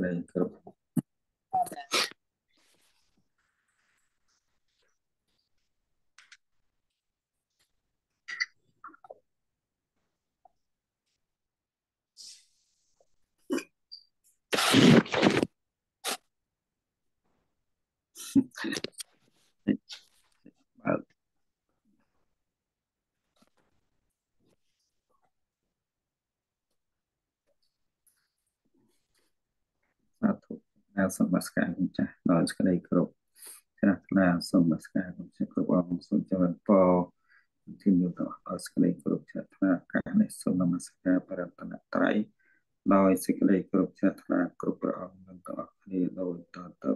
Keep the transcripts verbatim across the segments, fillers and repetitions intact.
ក្តីគ្រប់បើសាធុណាសូមនមស្ការគុណចាស់ដោយសេចក្តីគោរពជ្រះថ្លាសូមនមស្ការគុណចាស់គ្រប់អង្គសូមចរពរទីនុតដោយសេចក្តីគោរពជ្រះថ្លាការនេះសូមនមស្ការបរតនត្រ័យដោយសេចក្តីគោរពជ្រះថ្លាគ្រប់ព្រះអង្គនិងទាំងអស់គ្នាដោយតទៅ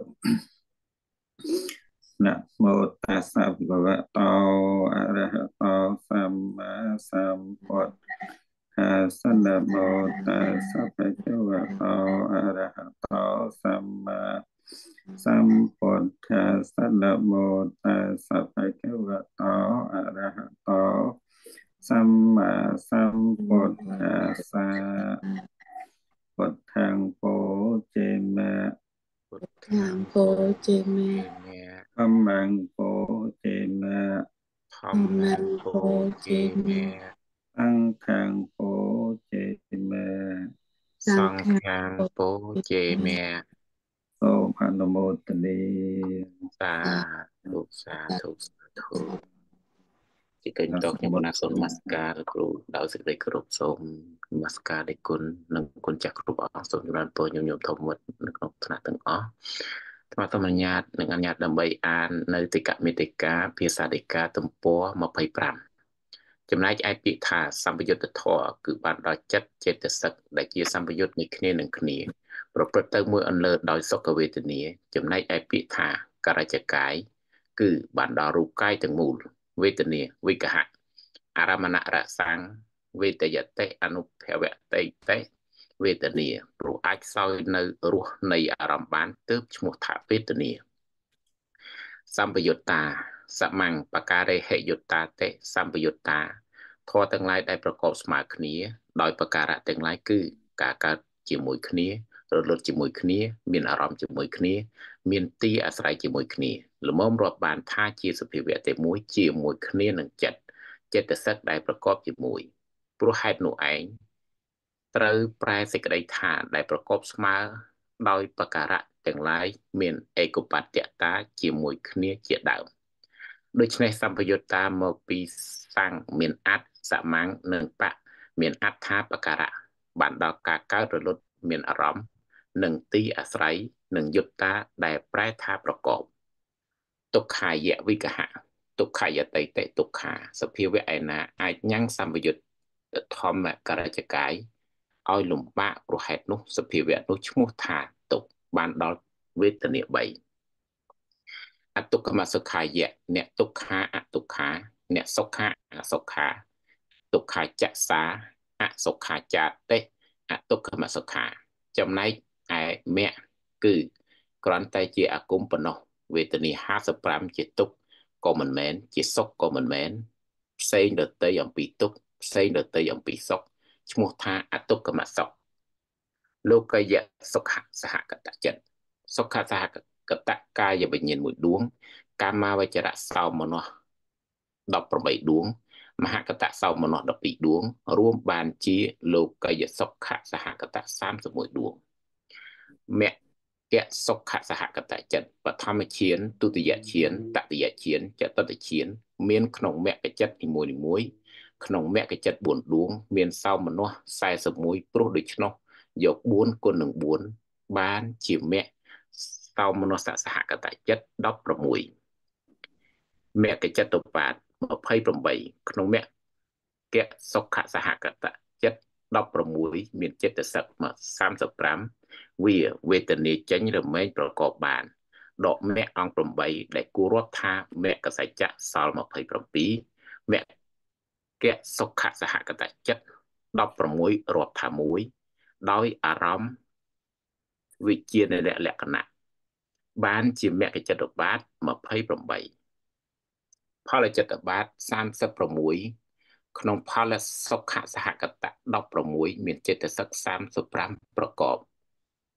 ណាមោតាសៈវិវៈតោអរហតោសម្មាសម្ពុទ្ធហាសនមោតាសៈបច្ចវៈតោអរហតោសម្មាសម្ពុទ្ធហាសនមោតាសៈបច្ចវៈតោអរហតោសម្មាសម្ពុទ្ធហាសាពុទ្ធังโพចេមៈពុទ្ធังโพចេមៈធម្មังโพចេមៈធម្មังโพចេមៈសង្ឃังโพចេមៈសង្ឃังโพចេមៈសូមអនុមោទនាសាធុសាធុសាធុជាកិច្ចតខ្ញុំគណៈសូមនមស្ការគ្រូដោយសេចក្តីគោរពសូមនមស្ការដល់គុណនិងគុណចាស់គ្រប់អង្គសូមចម្រើនពរញញោមធម្មវត្តនៅក្នុងឋានៈទាំងអស់ថ្មធម្មញ្ញាតនិងអញ្ញាតដើម្បីអាននៅតិកមេតិកាភាសាដីកាទំព័រម្ភៃប្រាំចំណែកឯពាក្យថាសម្បយុទ្ធធម៌គឺបានដល់ចិត្តចេតសិកដែលជាសម្បយុទ្ធនៃគ្នានឹងគ្នាប្រព្រឹត្តទៅមួយអន្លើដោយសុខវេទនាចំណែកឯពាក្យថាករចកាយគឺបានដល់រូបកាយទាំងមូលវេទនាវិកហៈអរមណរសាំងវេតយតិអនុភវតិតេវេទនាព្រោះអាចសោយនៅរសនៃអារម្មណ៍បានទើបឈ្មោះថាវេទនាសម្បយុត្តាសមੰបការេហិយុត្តាតេសម្បយុត្តាធម៌ទាំងឡាយដែលប្រកបស្មើគ្នាដោយបការៈទាំងឡាយគឺការកើតជាមួយគ្នារលត់ជាមួយគ្នាមានអារម្មណ៍ជាមួយគ្នាមានទីអាស្រ័យជាមួយគ្នាល្មមរាប់បានថាជាសភាវៈតែមួយជាមួយគ្នានឹងចិត្តចិត្តសិកដែលប្រកបជាមួយព្រោះហេតុនោះឯងត្រូវប្រែសេចក្តីថាដែលប្រកបស្មើដោយបការៈទាំងឡាយមានឯកបត្តិតាជាមួយគ្នាជាដើមដូច្នេះសម្ពយុត្តាមកពីសੰមានអត្តសមੰនិងបៈមានអត្ថាបការៈបានដល់ការកើតរលត់មានអារម្មណ៍និងទីអាស្រ័យនិងយុត្តាដែលប្រែថាប្រកបទុក្ខាយវិកហៈទុក្ខយតិតិទុក្ខាសភាវៈឯណាអាចញ៉ាំងសម្ពយុត្តធម្មករចកាយឲ្យលំបាកព្រោះហេតុនោះសភាវៈនោះឈ្មោះថាទុក្ខបានដល់វេទនាបីអទុក្ខមសុខាយៈអ្នកទុក្ខាអទុក្ខាអ្នកសុខាអសុខាទុក្ខាចសាអសុខាចាតិអទុក្ខមសុខាចំណែកឯមគ្គគឺគ្រាន់តែជាអាគមប៉ុណ្ណោះវេទនាហាសិបប្រាំជាទុក្ខក៏មិនមែនជាសុខក៏មិនមែនផ្សេងដតីអំពីទុក្ខផ្សេងដតីអំពីសុខឈ្មោះថាអទុក្ខមសុខលោកយៈសុខសហកតចិត្តសុខសហកតកាយវិញ្ញាណមួយដួងកាមាវចរៈសោមនស្សដប់ប្រាំបីដួងមហកតសោមនស្សដប់ពីរដួងរួមបានជាលោកយៈសុខសហកតសាមសិបមួយដួងមគ្គសុខសហកតចិត្តបឋមឈានទុតិយឈានតតិយឈានចតុតឈានមានក្នុងមគ្គចិត្តនីមួយនីមួយក្នុងមគ្គចិត្តបួនដួងមានសោមនស្សសែសិបមួយព្រោះដូច្នោះយកបួនគុណនឹងបួនបានជាមគ្គសោមនស្សសហកតចិត្តដប់ប្រាំមួយមគ្គចិត្តឧបាទម្ភៃប្រាំបីក្នុងមគ្គសុខសហកតចិត្តដប់ប្រាំមួយមានចិត្តសឹកមកសាមសិបប្រាំវាវេទនាចេញរមែងប្រកបបានដកមគ្គអង្គប្រាំបីដែលគួររាប់ថាមគ្គសច្ចៈសល់ម្ភៃប្រាំពីរមគ្គសុខសហកតចិត្តដប់ប្រាំមួយរាប់ថាមួយដោយអារម្មណ៍វិជានិលក្ខណៈបានជាមគ្គចិត្តឧបាទម្ភៃប្រាំបីផលចិត្តឧបាទសាមសិបប្រាំមួយក្នុងផលសុខសហកតៈដប់ប្រាំមួយមានចិត្តសឹកសាមសិបប្រាំប្រកប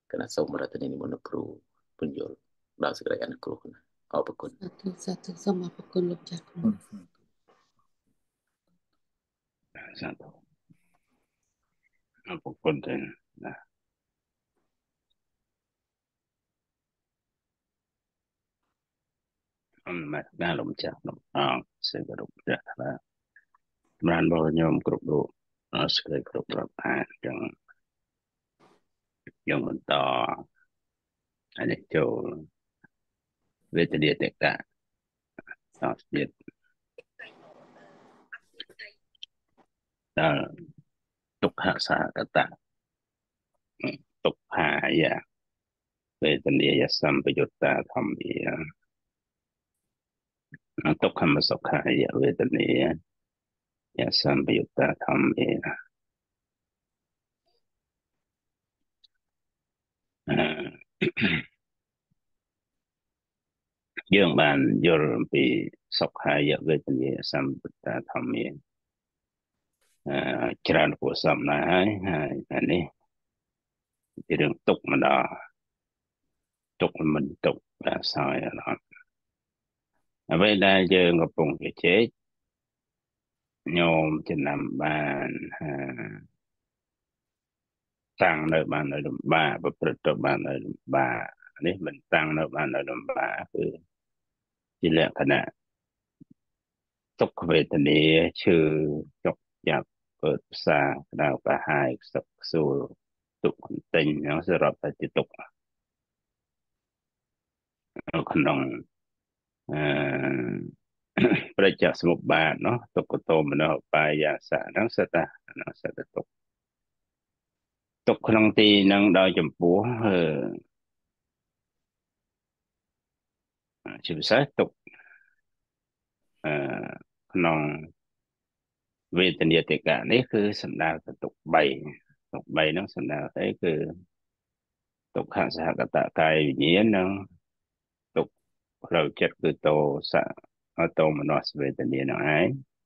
គណៈសូមរដ្ឋនីនិមន្តលោកគ្រូពន្យល់ដល់សេចក្តីអនុគ្រោះណាអរគុណសាធុសាធុសូមអរគុណលោកចាស់គ្រូសាធុអរគុណទៅណាអមមកដល់លោកចាស់លោកអងសេចក្តីលោកចាស់ណាបានបរិញោមគ្រប់រូបអរសេចក្តីគ្រប់រាប់អានចឹងយើងបន្តអានេះចូលវេទនីតកៈសោទៀតដល់ទុក្ខសាកតៈទុក្ខាយៈវេទនីយសម្បយុត្តាធម្មាទុក្ខមសុខាយៈវេទនីយសម្បយុត្តាធម្មាយើងបានយល់អំពីសុខាយៈវេទនីសម្បយុត្តាធម្មាច្រើនពួកសំណាហើយហើយអានេះជារឿងទុក្ខម្ដងទុក្ខមិនទុក្ខដល់សោយអត់អ្វីដែលយើងកំពុងជជែកញោមចំណាំបានតាំងនៅបាននៅលំបាកប្រព្រឹត្តទៅបាននៅលំបាកនេះមិនតាំងនៅបាននៅលំបាកគឺជាលក្ខណៈទុក្ខវេទនាឈឺចុកចាប់កើតផ្សាក្តៅកាហាយខ្សឹកខ្សួលទុក្ខទិញហ្នឹងសរុបតែជាទុក្ខក្នុងអឺប្រច្ចសមុបបាតនោះទុក្ខតោមនោបាយយាសៈហ្នឹងសិតតែហ្នឹងសិតតែទុក្ខទុក្ខក្នុងទីហ្នឹងដោយចំពោះជាពិសេសទុក្ខអឺក្នុងវេទនាតិកៈនេះគឺសំដៅទៅទុក្ខបីទុក្ខបីហ្នឹងសំដៅទៅគឺទុក្ខសហកតកាយវិញ្ញាណនិងទុក្ខផ្លូវចិត្តគឺតោសៈតោមនសវេទនានឹងឯង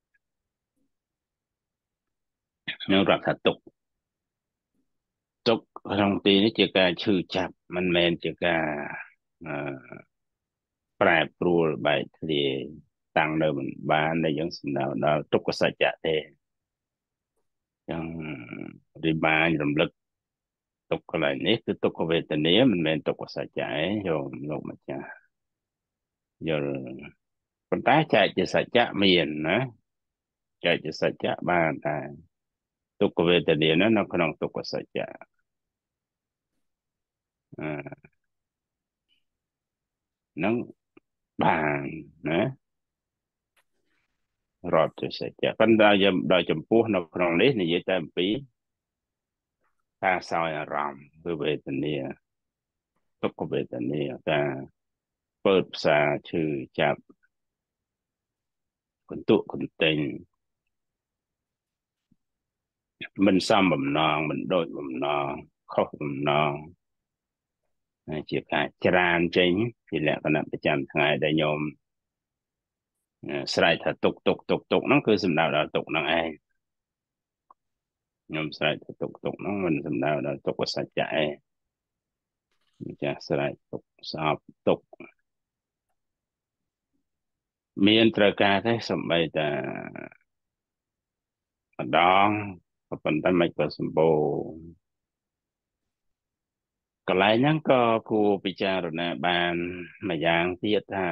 នឹងរាប់ថាទុក្ខទុក្ខក្នុងទីនេះជាការឈឺចាប់មិនមែនជាការអឺប្រែប្រួលបែកធ្លាយតាំងនៅមិនបានដែលយើងសំដៅដល់ទុក្ខសច្ចៈទេចឹងរិមាញរំលឹកទុក្ខកន្លែងនេះគឺទុក្ខវេទនាមិនមែនទុក្ខសច្ចៈទេយោមលោកម្ចាស់យល់ប៉ុន្តែចែកជាសច្ចៈមានណាចែកជាសច្ចៈបានតែទុក្ខវេទនានោះនៅក្នុងទុក្ខសច្ចៈអឺនឹងបានណារាប់ជាសច្ចៈប៉ុន្តែដោយចំពោះនៅក្នុងនេះនិយាយតែអំពីការសោយអារម្មណ៍គឺវេទនាទុក្ខវេទនាការពើផ្សាឈឺចាប់កន្ទុកកន្ទិញមិនសមបំណងមិនដូចបំណងខុសបំណងជាការច្រានចេញពីលក្ខណៈប្រចាំថ្ងៃដែលញោមស្រែកថាទុកទុកទុកទុកហ្នឹងគឺសំដៅដល់ទុកហ្នឹងឯងញោមស្រែកថាទុកទុកហ្នឹងមិនសំដៅដល់ទុក្ខសច្ចៈឯងម្ចាស់ស្រែកទុកស្អប់ទុកមានត្រូវការទេសំបីតាម្ដងប៉ុន្តែមិនក៏សម្បូរកន្លែងហ្នឹងក៏គួរពិចារណាបានមួយយ៉ាងទៀតថា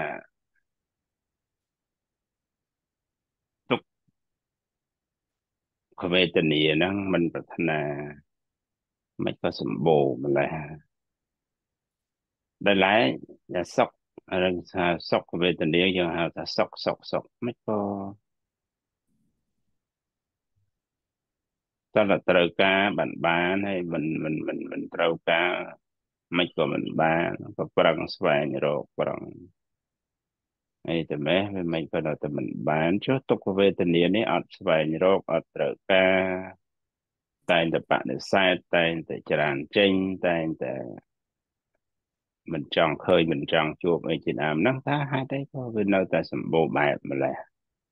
ទុក្ខវេទនាហ្នឹងមិនប្រាថ្នាមិនក៏សម្បូរម្ល៉េះដែលឡែកសុខរឹងថាសុខវេទនាយើងហៅថាសុខសុខសុខមិនក៏តើត្រូវការបានបានហើយមិនមិនមិនមិនត្រូវការមិនក៏មិនបានក៏ប្រឹងស្វែងរកប្រឹងអីតែម៉េះវាមិនក៏តែមិនបានចុះទុក្ខវេទនានេះអត់ស្វែងរកអត់ត្រូវការតែងតែបដិសេធតែងតែច្រានចេញតែងតែមិនចង់ឃើញមិនចង់ជួបអីជាដើមហ្នឹងថាហេតុអីក៏វានៅតែសម្បូរបែបម្ល៉េះ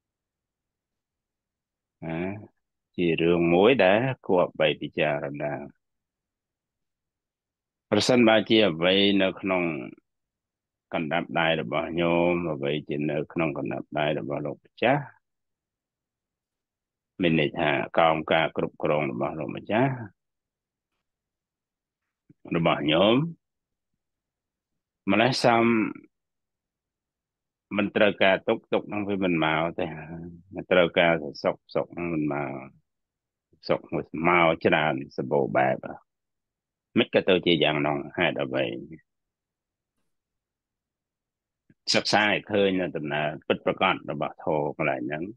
ណាជារឿងមួយដែលគួរបីពិចារណាប្រសិនបើជាអ្វីនៅក្នុងកណ្ដាប់ដៃរបស់ញោមអ្វីជានៅក្នុងកណ្ដាប់ដៃរបស់លោកម្ចាស់មានន័យថាកោមការគ្រប់គ្រងរបស់លោកម្ចាស់របស់ញោមម្លេះសំមិនត្រូវការទុកទុកនឹងវាមិនមកទេត្រូវការសុកសុកមិនមកសុកមកច្រើនសម្បូរបែបមិនក៏ទៅជាយ៉ាងនោះហេតុអ្វីសិក្សាឲ្យឃើញនៅដំណើរពិតប្រកបរបស់ធម៌កន្លែងហ្នឹង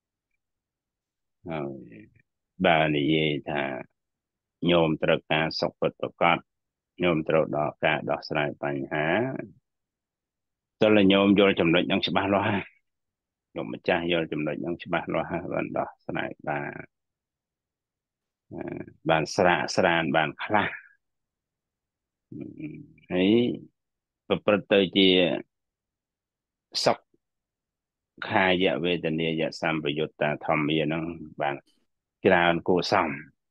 ហើយបើនិយាយថាញោមត្រូវការសុខពិតប្រកបញោមត្រូវដល់ការដោះស្រាយបញ្ហាតើលញោមយល់ចំណុចហ្នឹងច្បាស់លាស់ហើយលោកម្ចាស់យល់ចំណុចហ្នឹងច្បាស់លាស់ហើយបានដោះស្រាយបានបានស្រាកស្រានបានខ្លះហើយប្រព្រឹត្តទៅជាសុខខាយវេទនាយសម្បយុត្តាធម្មាហ្នឹងបានច្រើនគួរសម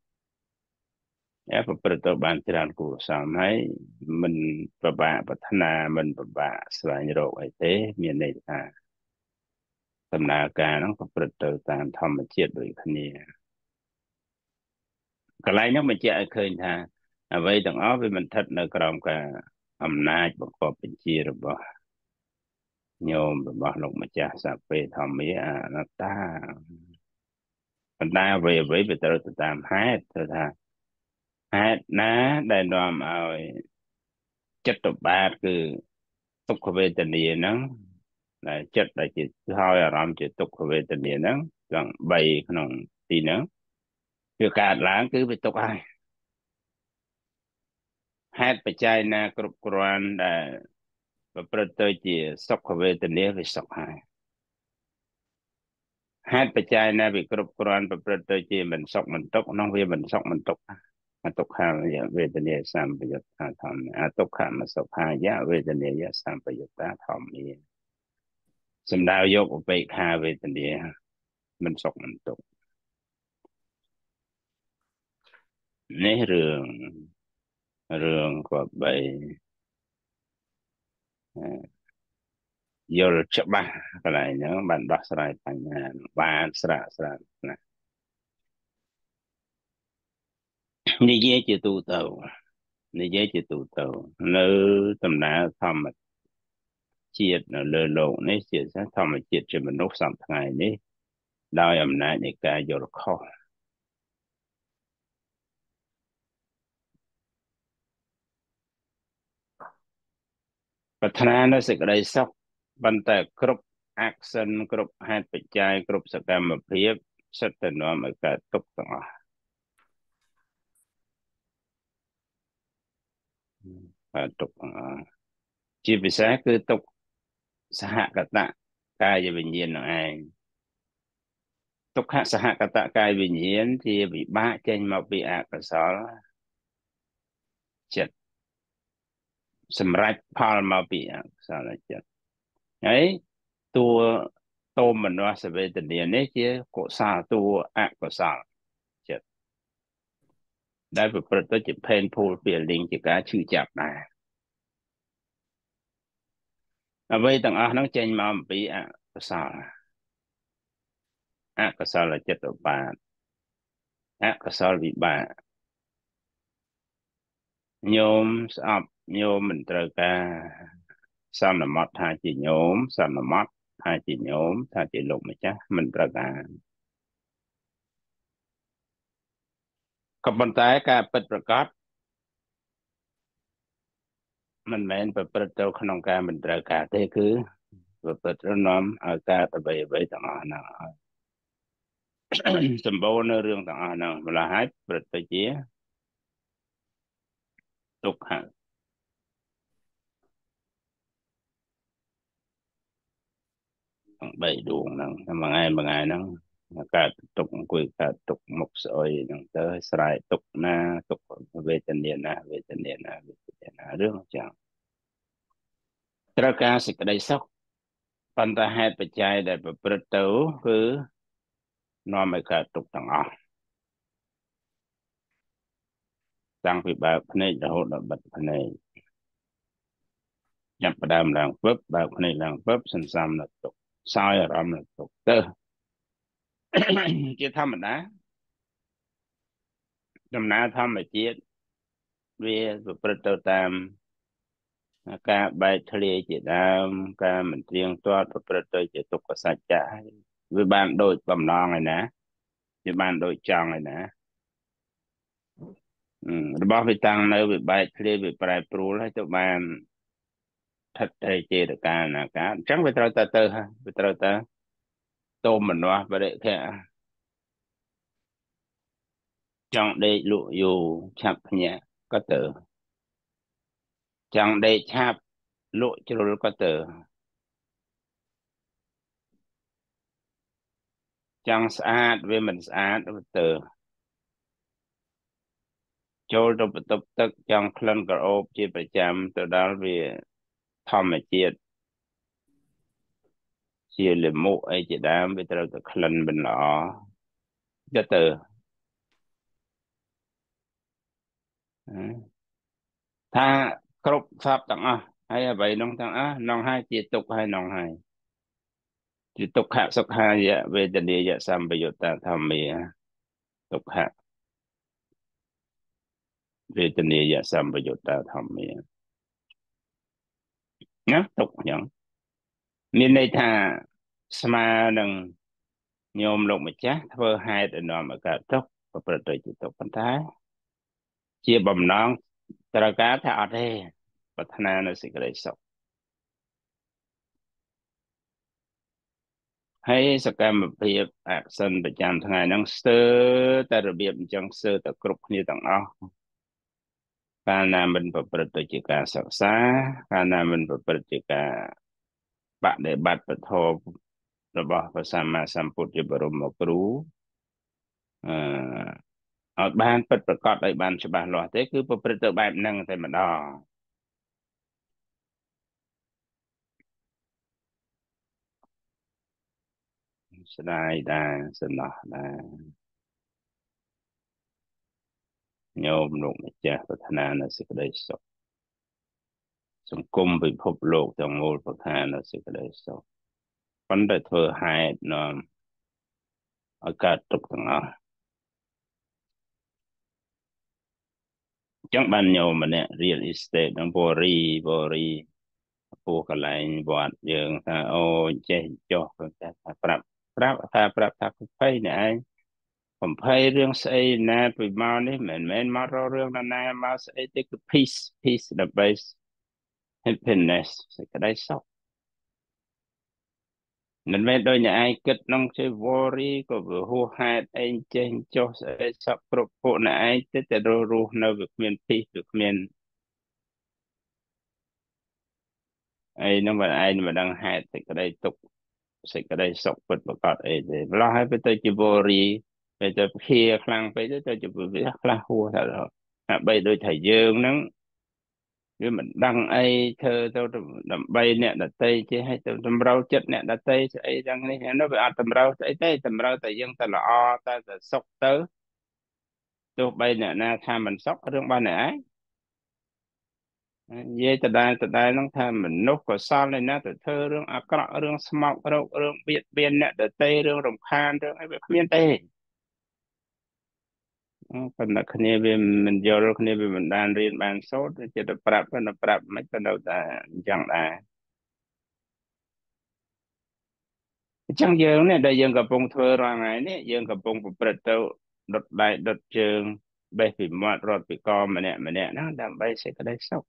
ប្រព្រឹត្តទៅបានច្រើនគួរសមហើយមិនប្របាកប្រាថ្នាមិនប្របាកស្វែងរកអីទេមានន័យថាដំណើរការហ្នឹងប្រព្រឹត្តទៅតាមធម្មជាតិដូចគ្នាកន្លែងហ្នឹងបញ្ជាក់ឲ្យឃើញថាអ្វីទាំងអស់វាមិនស្ថិតនៅក្រោមការអំណាចបង្គាប់បញ្ជារបស់ញោមរបស់លោកម្ចាស់សព្វេធម្មាអនត្តាបណ្ដាអ្វីអ្វីវាត្រូវទៅតាមហេតុទៅថាហេតុណាដែលនាំឲ្យចិត្តបាបគឺទុក្ខវេទនាហ្នឹងដែលចិត្តដែលជាហើយអារម្មណ៍ជាទុក្ខវេទនាហ្នឹងទាំងបីក្នុងទីហ្នឹងវាកើតឡើងគឺវាទុក្ខហើយហេតុបច្ច័យណាគ្រប់គ្រាន់ដែលប្រព្រឹត្តទៅជាសុខវេទនាវាសុខហើយហេតុបច្ច័យណាវាគ្រប់គ្រាន់ប្រព្រឹត្តទៅជាមិនសុខមិនទុក្ខនោះវាមិនសុខមិនទុក្ខអទុក្ខវេទនាសម្បយុត្តាធម្មអទុក្ខមសុខាយវេទនាយសម្បយុត្តាធម្មាសំដៅយកឧបេក្ខាវេទនាមិនសុខមិនទុក្ខនេះរឿងរឿងក៏បីយល់ច្បាស់កន្លែងហ្នឹងបានដោះស្រាយបញ្ហាបានស្រាកស្រានណានិយាយជាទូទៅនិយាយជាទូទៅនៅដំណើរធម្មជាតិនៅលើโลกនេះជាធម្មជាតិជាមនុស្សសពថ្ងៃនេះដោយអំណាចនៃការយល់ខុសប្រាថ្នានៅសេចក្តីសុខប៉ុន្តែគ្រប់អក្សិនគ្រប់ហេតុបច្ច័យគ្រប់សកម្មភាពសិតតែនាំឲ្យកើតទុក្ខទាំងអស់កើតទុក្ខទាំងអស់ជាពិសេសគឺទុក្ខសហកតកាយវិញ្ញាណនឹងឯងទុក្ខសហកតកាយវិញ្ញាណជាវិបាកចេញមកពីអកុសលចិត្តសម្រាប់ផលមកពីអកុសលចិត្តហើយតួតោមនស្សវេទនានេះជាកុសលតួអកុសលចិត្តដែលប្រព្រឹត្តទៅជា painful feeling ជាការឈឺចាប់ដែរអ្វីទាំងអស់ហ្នឹងចេញមកអំពីអកុសលអកុសលចិត្តឧបាតអកុសលវិបាកញោមស្អប់ញោមមិនត្រូវការសន្មត់ថាជាញោមសន្មត់ថាជាញោមថាជាលោកម្ចាស់មិនត្រូវការក៏ប៉ុន្តែការពិតប្រាកដមិនមែនប្រព្រឹត្តទៅក្នុងការមិនត្រូវការទេគឺប្រព្រឹត្តទៅនាំឲ្យកើតអ្វីអ្វីទាំងអស់ហ្នឹងសម្បូរនៅរឿងទាំងអស់ហ្នឹងម្ល៉េះហើយប្រព្រឹត្តទៅជាទុក្ខទាំងបីដួងហ្នឹងមួយថ្ងៃមួយថ្ងៃហ្នឹងកើតទុកអង្គុយកើតទុកមុខស្អុយហ្នឹងទៅស្រែកទុកណាទុកវេទនាណាវេទនាណាវេទនាណារឿងចឹងត្រូវការសេចក្តីសុខប៉ុន្តែហេតុបច្ច័យដែលប្រព្រឹត្តទៅគឺនាំឲ្យកើតទុកទាំងអស់តាំងពីបើកភ្នែករហូតដល់បិទភ្នែកចាប់ផ្ដើមឡើងពឹបបើកភ្នែកឡើងពឹបសន្សំនៅទុកសោយអារម្មណ៍នៅទុកទៅជាធម្មតាដំណើរធម្មជាតិវាប្រព្រឹត្តទៅតាមការបែកធ្លាយជាដើមការមិនទៀងទាត់ប្រព្រឹត្តទៅជាទុក្ខសច្ចៈវាបានដូចបំណងឯណាវាបានដូចចង់ឯណារបស់វាតាំងនៅវាបែកធ្លាយវាប្រែប្រួលហើយទៅបានស្ថិតតែចេតកាលណាកាអញ្ចឹងវាត្រូវតែទៅវាត្រូវតែតោមមនោបរិខៈចង់ដេកលក់យូរឆាប់ភ្ញាក់ក៏ទៅចង់ដេកឆាប់លក់ជ្រុលក៏ទៅចង់ស្អាតវាមិនស្អាតទៅចូលទៅបន្ទប់ទឹកចង់ក្លិនក្រអូបជាប្រចាំទៅដល់វាធម្មជាតិជាលិមុអីជាដើមវាត្រូវតែក្លិនមិនល្អទៅទៅថាគ្រប់សពទាំងអស់ហើយអ្វីនោះទាំងអស់នងហើយជាទុក្ខហើយនងហើយជាទុក្ខសុខាយៈវេទនាយៈសម្បយុត្តធម្មាទុក្ខវេទនាយៈសម្បយុត្តធម្មាណាទុក្ខយ៉ាងមានន័យថាស្មើនឹងញោមលោកម្ចាស់ធ្វើហេតុឲ្យនាំឲ្យកើតទុក្ខប្រព្រឹត្តទៅជាទុក្ខប៉ុន្តែជាបំណងត្រូវការថាអត់ទេប្រាថ្នានៅសេចក្តីសុខហើយសកម្មភាពអក្សិនប្រចាំថ្ងៃហ្នឹងស្ទើរតែរបៀបអញ្ចឹងស្ទើរតែគ្រប់គ្នាទាំងអស់កាលណាមិនប្រព្រឹត្តទៅជាការសិក្សាកាលណាមិនប្រព្រឹត្តជាការបដិបត្តិពធរបស់ព្រះសម្មាសម្ពុទ្ធជាបរមគ្រូអឺឲ្យបានពិតប្រកបឲ្យបានច្បាស់លាស់ទេគឺប្រព្រឹត្តទៅបែបហ្នឹងតែម្ដងស្ដាយដែរសំណោះដែរញោមលោកម្ចាស់ប្រាថ្នានៅសេចក្តីសុខសង្គមពិភពលោកទាំងមូលប្រាថ្នានៅសេចក្តីសុខប៉ុន្តែធ្វើហេតុនាំឲ្យកើតទុក្ខទាំងអស់ចឹងបានញោមម្នាក់ real estate នឹងបរីបរីពោះកន្លែងវត្តយើងថាអូចេះចុះក៏តែថាប្រាប់ប្រាប់ថាប្រាប់ថាភ័យនេះឯងបំភ័យរឿងស្អីណាពីមកនេះមិនមែនមករករឿងណាណាមកស្អីទេគឺ peace peace ដើម្បី happiness សេចក្តីសុខមិនមែនដោយអ្នកឯងគិតនឹងជា worry ក៏វាហួសហេតុអីចេះចុះស្អីសពគ្រប់ពួកអ្នកឯងទៅតែរស់រស់នៅវាគ្មាន peace វាគ្មានអីហ្នឹងមិនឯងមិនដឹងហេតុសេចក្តីទុក្ខសេចក្តីសុខពិតប្រកបអីទេម្ល៉េះហើយទៅជា worry ទៅទៅភៀខ្លាំងពេកទៅទៅជាវាខ្លះហួសថាដើម្បីដូចថាយើងហ្នឹងវាមិនដឹងអីធ្វើទៅដើម្បីអ្នកដតីចេះឲ្យទៅតម្រូវចិត្តអ្នកដតីស្អីទាំងនេះនោះវាអត់តម្រូវស្អីទេតម្រូវតែយើងទៅល្អតែតែសុខទៅទោះបីអ្នកណាថាមិនសុខរឿងរបស់អ្នកឯងនិយាយដដែលដដែលហ្នឹងថាមនុស្សកុសលនេះណាទៅធ្វើរឿងអាក្រក់រឿងស្មោករោគរឿងបៀតបៀនអ្នកដទៃរឿងរំខានរឿងអីវាគ្មានទេប៉ុន្តែគ្នាវាមិនយល់គ្នាវាមិនបានរៀនបានសូត្រចិត្តទៅប្រាប់ទៅប្រាប់មិនទៅនៅតែអញ្ចឹងដែរអញ្ចឹងយើងនេះដែលយើងកំពុងធ្វើរាល់ថ្ងៃនេះយើងកំពុងប្រព្រឹត្តទៅដុតដៃដុតជើងបេះពីមាត់រត់ពីកម្នាក់ម្នាក់ហ្នឹងដើម្បីសេចក្តីសុខ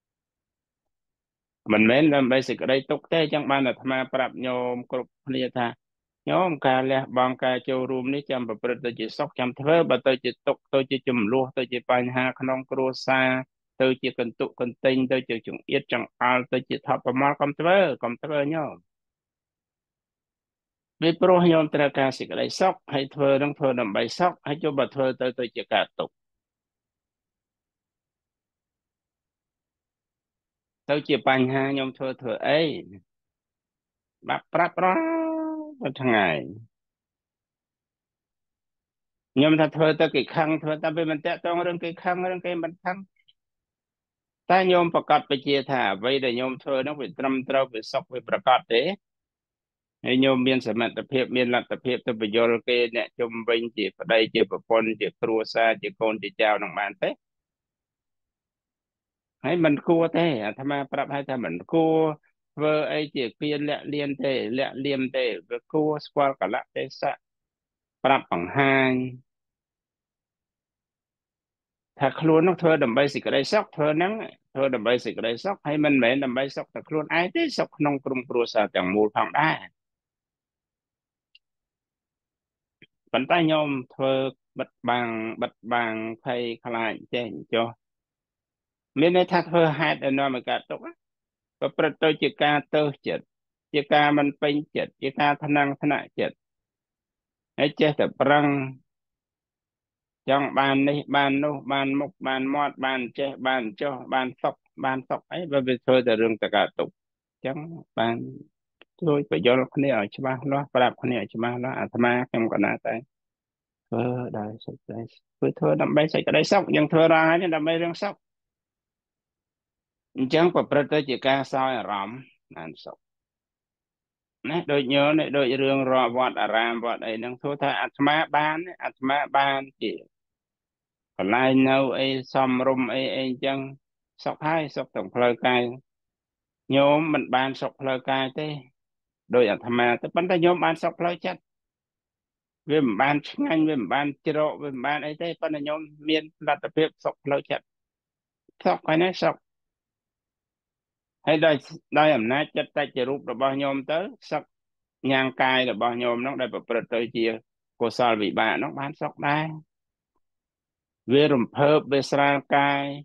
មិនមែនដើម្បីសេចក្តីទុក្ខទេអញ្ចឹងបានអាត្មាប្រាប់ញោមគ្រប់គ្នាថាញោមការលះបង់ការចូលរួមនេះចាំប្រព្រឹត្តទៅជាសុខចាំធ្វើបើទៅជាទុក្ខទៅជាចំនួនទៅជាបញ្ហាក្នុងគ្រួសារទៅជាកន្ទុកកន្ទិញទៅជាចង្អៀតចង្អល់ទៅជាថប់ប្រមល់កុំធ្វើកុំធ្វើញោមវាព្រោះញោមត្រូវការសេចក្តីសុខហើយធ្វើនឹងធ្វើដើម្បីសុខហើយចុះបើធ្វើទៅទៅជាការទុក្ខទៅជាបញ្ហាញោមធ្វើធ្វើអីបាក់ប្រាប់រាល់ថ្ងៃញោមថាធ្វើទៅគេខឹងធ្វើតែពេលមិនតាក់ទងរឿងគេខឹងរឿងគេមិនខឹងតែញោមប្រកាសបជាថាអ្វីដែលញោមធ្វើនោះវាត្រឹមត្រូវវាសុខវាប្រកបទេហើយញោមមានសមត្ថភាពមានលទ្ធភាពទៅបញ្យល់គេអ្នកជុំវិញជាប្តីជាប្រពន្ធជាគ្រួសារជាកូនជាចៅនឹងបានទេហើយមិនគួរទេអាត្មាប្រាប់ឲ្យថាមិនគួរធ្វើអីជាគៀនលាក់លៀនទេលាក់លៀមទេវាគួរស្គាល់កលៈទេសៈប្រាប់បង្ហាញថាខ្លួននោះធ្វើដើម្បីសេចក្តីសុខធ្វើហ្នឹងធ្វើដើម្បីសេចក្តីសុខហើយមិនមែនដើម្បីសុខតែខ្លួនឯងទេសុខក្នុងក្រុមគ្រួសារទាំងមូលផងដែរប៉ុន្តែញោមធ្វើបិទបាំងបិទបាំងភ័យខ្លាចចេះចុះមានន័យថាធ្វើហេតុឲ្យនាំឲ្យកើតទុក្ខប្រព្រឹត្តទៅជាការទៅចិត្តជាការមិនពេញចិត្តជាការថ្នាំងថ្នាក់ចិត្តហើយចេះតែប្រឹងចង់បាននេះបាននោះបានមុខបានមាត់បានចេះបានចុះបានសុខបានសុខអីបើវាធ្វើតែរឿងតកើតទុកអញ្ចឹងបានជួយបញ្យល់គ្នាឲ្យច្បាស់លាស់ប្រាប់គ្នាឲ្យច្បាស់លាស់អាត្មាខ្ញុំក៏ណាតែធ្វើដោយសេចក្តីធ្វើធ្វើដើម្បីសេចក្តីសុខយើងធ្វើរាល់ហើយដើម្បីរឿងសុខអញ្ចឹងប្រព្រឹត្តទៅជាការសោយអារម្មណ៍បានសុខណាដូចញោមនេះដូចរឿងរវត្តអារាមវត្តអីហ្នឹងធ្វើថាអាត្មាបានអាត្មាបានជាកន្លែងនៅអីសំរុំអីអីអញ្ចឹងសុខហើយសុខទាំងផ្លូវកាយញោមមិនបានសុខផ្លូវកាយទេដោយអាត្មាទៅប៉ុន្តែញោមបានសុខផ្លូវចិត្តវាមិនបានឆ្ងាញ់វាមិនបានច្រកវាមិនបានអីទេប៉ុន្តែញោមមានលទ្ធភាពសុខផ្លូវចិត្តសុខហើយណាសុខហើយដោយដោយអំណាចចិត្តតេជរូបរបស់ញោមទៅសុខញាងកាយរបស់ញោមនោះដែលប្រព្រឹត្តទៅជាកុសលវិបាកនោះបានសុខដែរវារំភើបវាស្រាលកាយ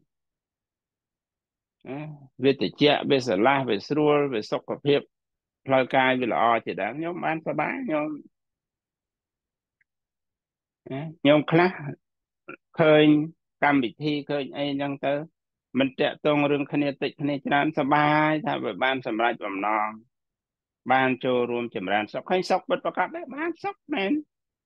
វាត្រជាក់វាស្រឡះវាស្រួលវាសុខភាពផ្លូវកាយវាល្អជាដើមញោមបានសប្បាយញោមញោមខ្លះឃើញកម្មវិធីឃើញអីហ្នឹងទៅមិនតាក់ទងរឿងគ្នាតិចគ្នាច្រើនសប្បាយថាវាបានសម្រេចបំណងបានចូលរួមចម្រើនសុខឃើញសុខពិតប្រកបដែរបានសុខមែន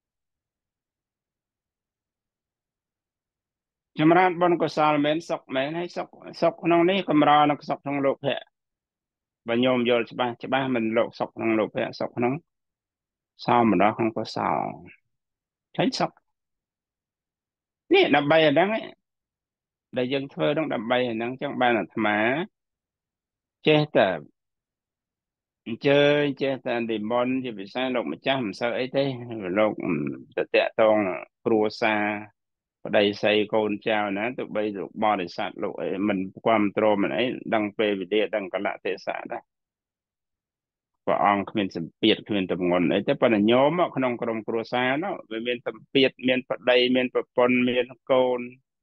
ចម្រើនបុណ្យកុសលមែនសុខមែនហើយសុខសុខក្នុងនេះកម្រនឹងសុខក្នុងលោកភៈបើញោមយល់ច្បាស់ច្បាស់មិនលោកសុខក្នុងលោកភៈសុខក្នុងសោមនស្សក្នុងកុសលឃើញសុខនេះដើម្បីអាហ្នឹងដែលយើងធ្វើហ្នឹងដើម្បីអាហ្នឹងចឹងបានអាត្មាចេះតែអញ្ជើញចេះតែនិមន្តជាពិសេសលោកម្ចាស់មិនសូវអីទេលោកទៅតាក់ទងគ្រួសារប្តីស្រីកូនចៅណាទៅបីលោកបរិស័ទលោកអីមិនគ្រប់គ្រងមិនអីដឹងពេលវេលាដឹងកលៈទេសៈដែរព្រះអង្គគ្មានសម្ពាធគ្មានតម្ងន់អីទេប៉ុន្តែញោមក្នុងក្រុមគ្រួសារនោះវាមានសម្ពាធមានប្តីមានប្រពន្ធមានកូន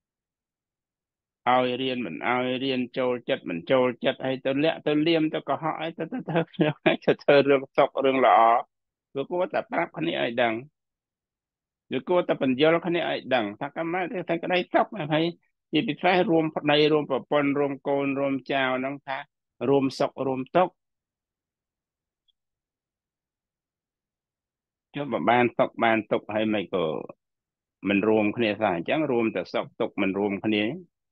ឲ្យរៀនមិនឲ្យរៀនចូលចិត្តមិនចូលចិត្តហើយទៅលាក់ទៅលៀមទៅកុហកអីទៅទៅទៅទៅធ្វើរឿងសុខរឿងល្អវាគួរតែប្រាប់គ្នាឲ្យដឹងវាគួរតែបញ្យល់គ្នាឲ្យដឹងថាកម្មតែតែក្តីសុខហើយជាពិសេសរួមប្តីរួមប្រពន្ធរួមកូនរួមចៅហ្នឹងថារួមសុខរួមទុក្ខចុះបើបានសុខបានទុក្ខហើយមិនក៏មិនរួមគ្នាសោះអញ្ចឹងរួមតែសុខទុក្ខមិនរួមគ្នា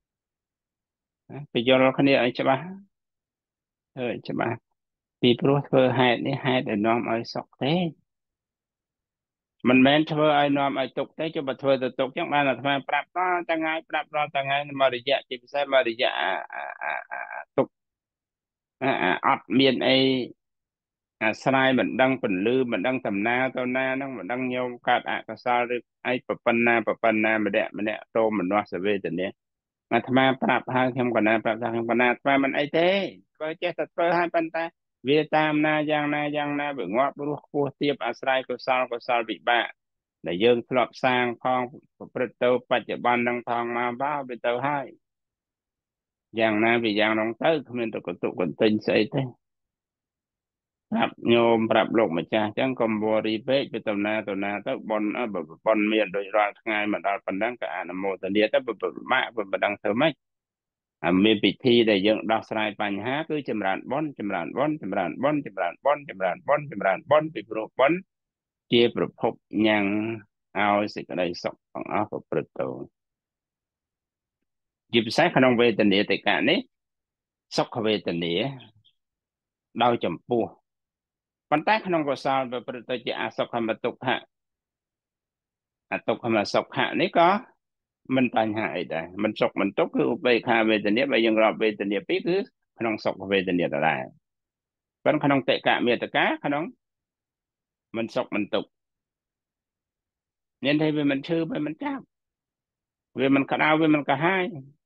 បញ្យល់គ្នាឲ្យច្បាស់ធ្វើច្បាស់ពីព្រោះធ្វើហេតុនេះហេតុដែលនាំឲ្យសុខទេមិនមែនធ្វើឲ្យនាំឲ្យទុក្ខទេចុះបើធ្វើទៅទុក្ខចឹងបានអាត្មាប្រាប់តថ្ងៃប្រាប់រាល់ថ្ងៃមករយៈជាពិសេសមករយៈទុក្ខអត់មានអីអាស្រ័យមិនដឹងពលឺមិនដឹងដំណើរទៅណាហ្នឹងមិនដឹងញោមកើតអកុសលឬអីប្រពន្ធណាប្រពន្ធណាម្នាក់ម្នាក់តោមនោសវេទនាអាត្មាប្រាប់ហើយខ្ញុំក៏ណាប្រាប់ថាខ្ញុំក៏ណាអាត្មាមិនអីទេធ្វើចេះតែធ្វើហើយប៉ុន្តែវាតាមណាយ៉ាងណាយ៉ាងណាវាងាប់រស់ខ្ពស់ទាបអាស្រ័យកុសលកុសលវិបាកដែលយើងធ្លាប់សាងផងប្រព្រឹត្តទៅបច្ចុប្បន្ននឹងផងមកបាវាទៅហើយយ៉ាងណាវាយ៉ាងនោះទៅគ្មានទៅកន្ទុកកន្ទិញស្អីទេប្រាប់ញោមប្រាប់លោកម្ចាស់អញ្ចឹងកុំវរីពេកទៅតំណាទៅណាទៅបនបនមានដូចរាល់ថ្ងៃមកដល់ប៉ុណ្ណឹងក៏អនុមោទនាទៅពិបាកមិនដឹងធ្វើម៉េចអាមានពិធីដែលយើងដោះស្រាយបញ្ហាគឺចម្រើនបនចម្រើនបនចម្រើនបនចម្រើនបនចម្រើនបនចម្រើនបនពីព្រោះបនជាប្រភពញ៉ាំង ao sẽ cái đây sọc bằng áo của bật đầu dịp sáng khả năng về tình địa tại cả nấy sọc về tình địa đau chầm puปันแต่ขนมก็สาวแบบประตูจะอาสกมาตกหะอาตกมาสกหะนี่ก็มันปัญหาได้มันสกมันตกคือไปคาเวทเนียไปยังรอบเวทเนียปีคือขนมสกเวทเนียอะไรเป็นขนมเตะกะเมียตะกะขนมมันสกมันตกเนี่ยที่เวมันชื่อเวมันจ้าเวมันกระเอาเวมันกระหาย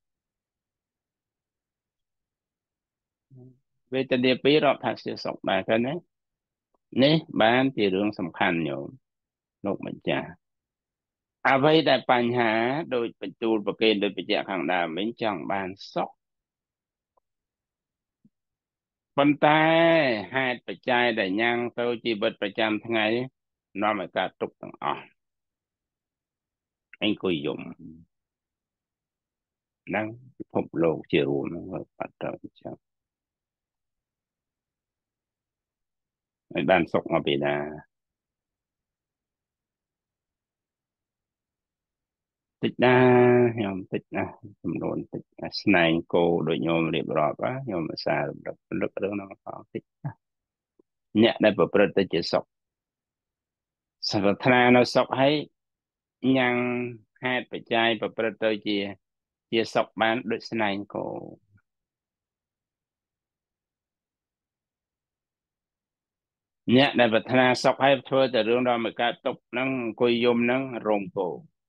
เวทเนียปีรอบถัดเสียสกได้กันนะนี่บ้านที่เรื่องสำคัญอยู่โลกมันจ้า អ្វីដែលបញ្ហាដោយបញ្ចូលប្រកេនដោយបច្ចៈខាងដើមវិញចង់បានសុខប៉ុន្តែហេតុបច្ច័យដែលញ៉ាំងទៅជីវិតប្រចាំថ្ងៃនាំឲ្យកើតទុក្ខទាំងអស់អង្គុយយំហ្នឹងពិភពលោកជារួមហ្នឹងបាត់ទៅអញ្ចឹងឲ្យបានសុខមកពីណាតិចណាខ្ញុំតិចណាចំនួនតិចស្នែងគោដូចញោមរៀបរាប់ខ្ញុំអាសារំលឹករំលឹករឿងហ្នឹងផងតិចណាអ្នកដែលប្រព្រឹត្តទៅជាសុខសវធនានៅសុខហើយញ៉ាំងហេតុបច្ច័យប្រព្រឹត្តទៅជាជាសុខបានដូចស្នែងគោអ្នកដែលប្រាថ្នាសុខហើយធ្វើតែរឿងដល់មកកើតទុកហ្នឹងអង្គុយយំហ្នឹងរោមគោ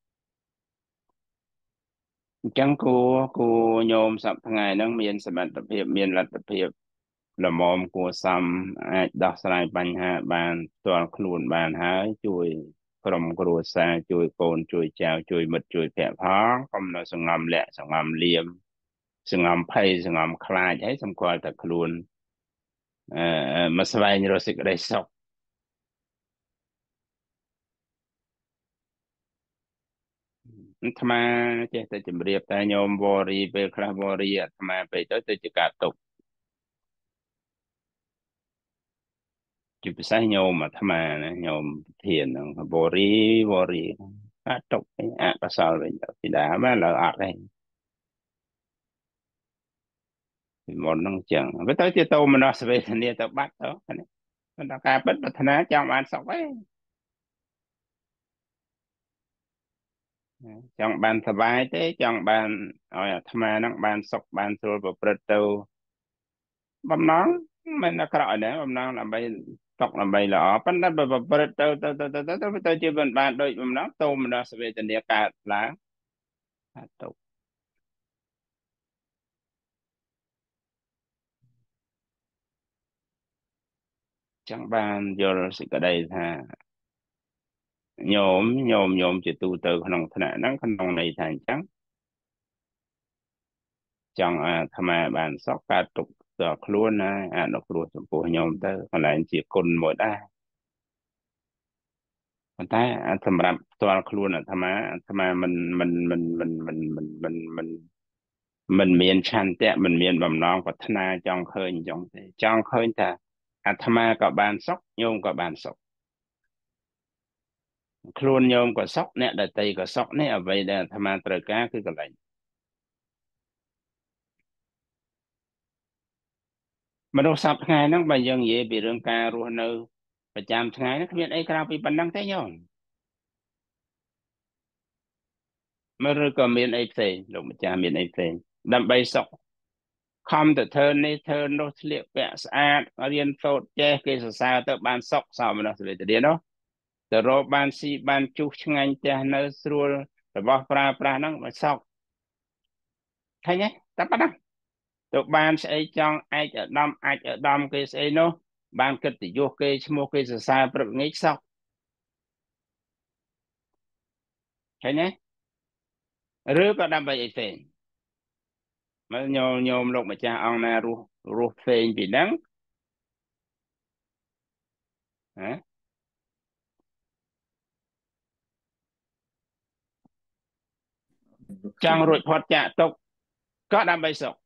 អញ្ចឹងគួរគួរញោមសប្តាហ៍ថ្ងៃហ្នឹងមានសមត្ថភាពមានលទ្ធភាពល្មមគួរសមអាចដោះស្រាយបញ្ហាបានផ្ទាល់ខ្លួនបានហើយជួយក្រុមគ្រួសារជួយកូនជួយចៅជួយមិត្តជួយភ័ក្រផងកុំនៅសង្ងំលាក់សង្ងំលៀមសង្ងំភ័យសង្ងំខ្លាចហើយសម្គាល់តែខ្លួនអឺមកស្វែងរកសេចក្តីសុខអាត្មាចេះតែជម្រាបតែញោមវរីពេលខ្លះវរីអាត្មាពេកទៅទៅជាការទុកជាពិសេសញោមអាត្មាណាញោមធានហ្នឹងវរីវរីការទុកអកុសលវិញទៅពីដើមឡើយអត់ទេពីមុនហ្នឹងចឹងវាទៅជាតោមនស្សវេទនាទៅបាត់ទៅនេះមិនដល់ការពិតប្រាថ្នាចង់បានសុខទេចង់បានសុបាយទេចង់បានឲ្យអាត្មាហ្នឹងបានសុខបានស្រួលប្រព្រឹត្តទៅបំណងមិនអាក្រក់ទេបំណងដើម្បីសុខដើម្បីល្អប៉ុន្តែបើប្រព្រឹត្តទៅទៅទៅទៅទៅទៅជាមិនបានដូចបំណងតោមនស្សវេទនាកើតឡើងថាទុកចង់បានយល់សេចក្តីថាញោមញោមញោមជាទូទៅក្នុងថ្នាក់ហ្នឹងក្នុងន័យថាអញ្ចឹងចង់អាត្មាបានសុខកើតទុកដល់ខ្លួនណាអនុគ្រោះចំពោះញោមទៅកន្លែងជាគុណមួយដែរប៉ុន្តែសម្រាប់ផ្ទាល់ខ្លួនអាត្មាអាត្មាមិនមិនមិនមិនមិនមិនមិនមិនមិនមានឆន្ទៈមិនមានបំណងប្រាថ្នាចង់ឃើញអញ្ចឹងទេចង់ឃើញថាអាត្មាក៏បានសុខញោមក៏បានសុខខ្លួនញោមក៏សុខអ្នកដទៃក៏សុខនេះអ្វីដែលអាត្មាត្រូវការគឺកន្លែងមនុស្សសប្តាហ៍ថ្ងៃហ្នឹងបើយើងនិយាយពីរឿងការរស់នៅប្រចាំថ្ងៃហ្នឹងគ្មានអីក្រៅពីប៉ុណ្ណឹងទេញោមមើលឬក៏មានអីផ្សេងលោកម្ចាស់មានអីផ្សេងដើម្បីសុខខំទៅធ្វើនេះធ្វើនោះស្លៀកពាក់ស្អាតរៀនសូត្រចេះគេសរសើរទៅបានសុខសោមនស្សវេទនានោះទៅរកបានស៊ីបានជុះឆ្ងាញ់ផ្ទះនៅស្រួលរបស់ប្រើប្រាស់ហ្នឹងមិនសុខឃើញទេតែប៉ុណ្ណឹងទៅបានស្អីចង់អាចឧត្តមអាចឧត្តមគេស្អីនោះបានកិត្តិយសគេឈ្មោះគេសរសើរព្រឹកងាយសុខឃើញទេឬក៏ដើម្បីអីផ្សេងមើលញោមញោមលោកម្ចាស់អង្គណារស់រស់ផ្សេងពីហ្នឹងហ៎ចង់រួចផុតចាកទុកក៏ដើម្បីសុខ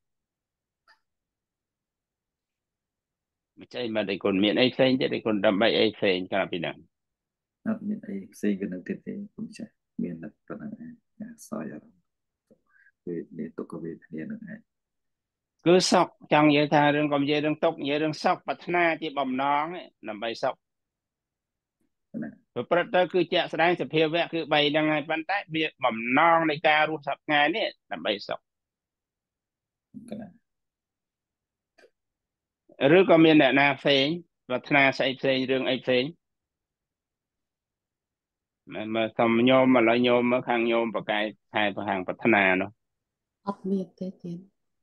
មិនចេះមិនអីគុណមានអីផ្សេងទៀតអីគុណដើម្បីអីផ្សេងក្រៅពីហ្នឹងអត់មានអីផ្សេងពីនឹងទៀតទេគុំចាស់មានតែប៉ុណ្្នឹងឯងការសោយអារម្មណ៍វេទនាទុក្ខវេទនានឹងឯងគឺសក់ចង់និយាយថារឿងកុំនិយាយរឿងទុកនិយាយរឿងសក់ប្រាថ្នាជាបំណងដើម្បីសក់ប្រព្រឹត្តទៅគឺជាក់ស្ដែងសភាវៈគឺបីហ្នឹងហើយប៉ុន្តែវាបំណងនៃការរស់សប្តាហ៍នេះដើម្បីសក់ឬក៏មានអ្នកណាផ្សេងប្រាថ្នាស្អីផ្សេងរឿងអីផ្សេងមើលសុំញោមឥឡូវញោមមើលខាងញោមបកែខែខាងប្រាថ្នានោះអត់មានទេទៀត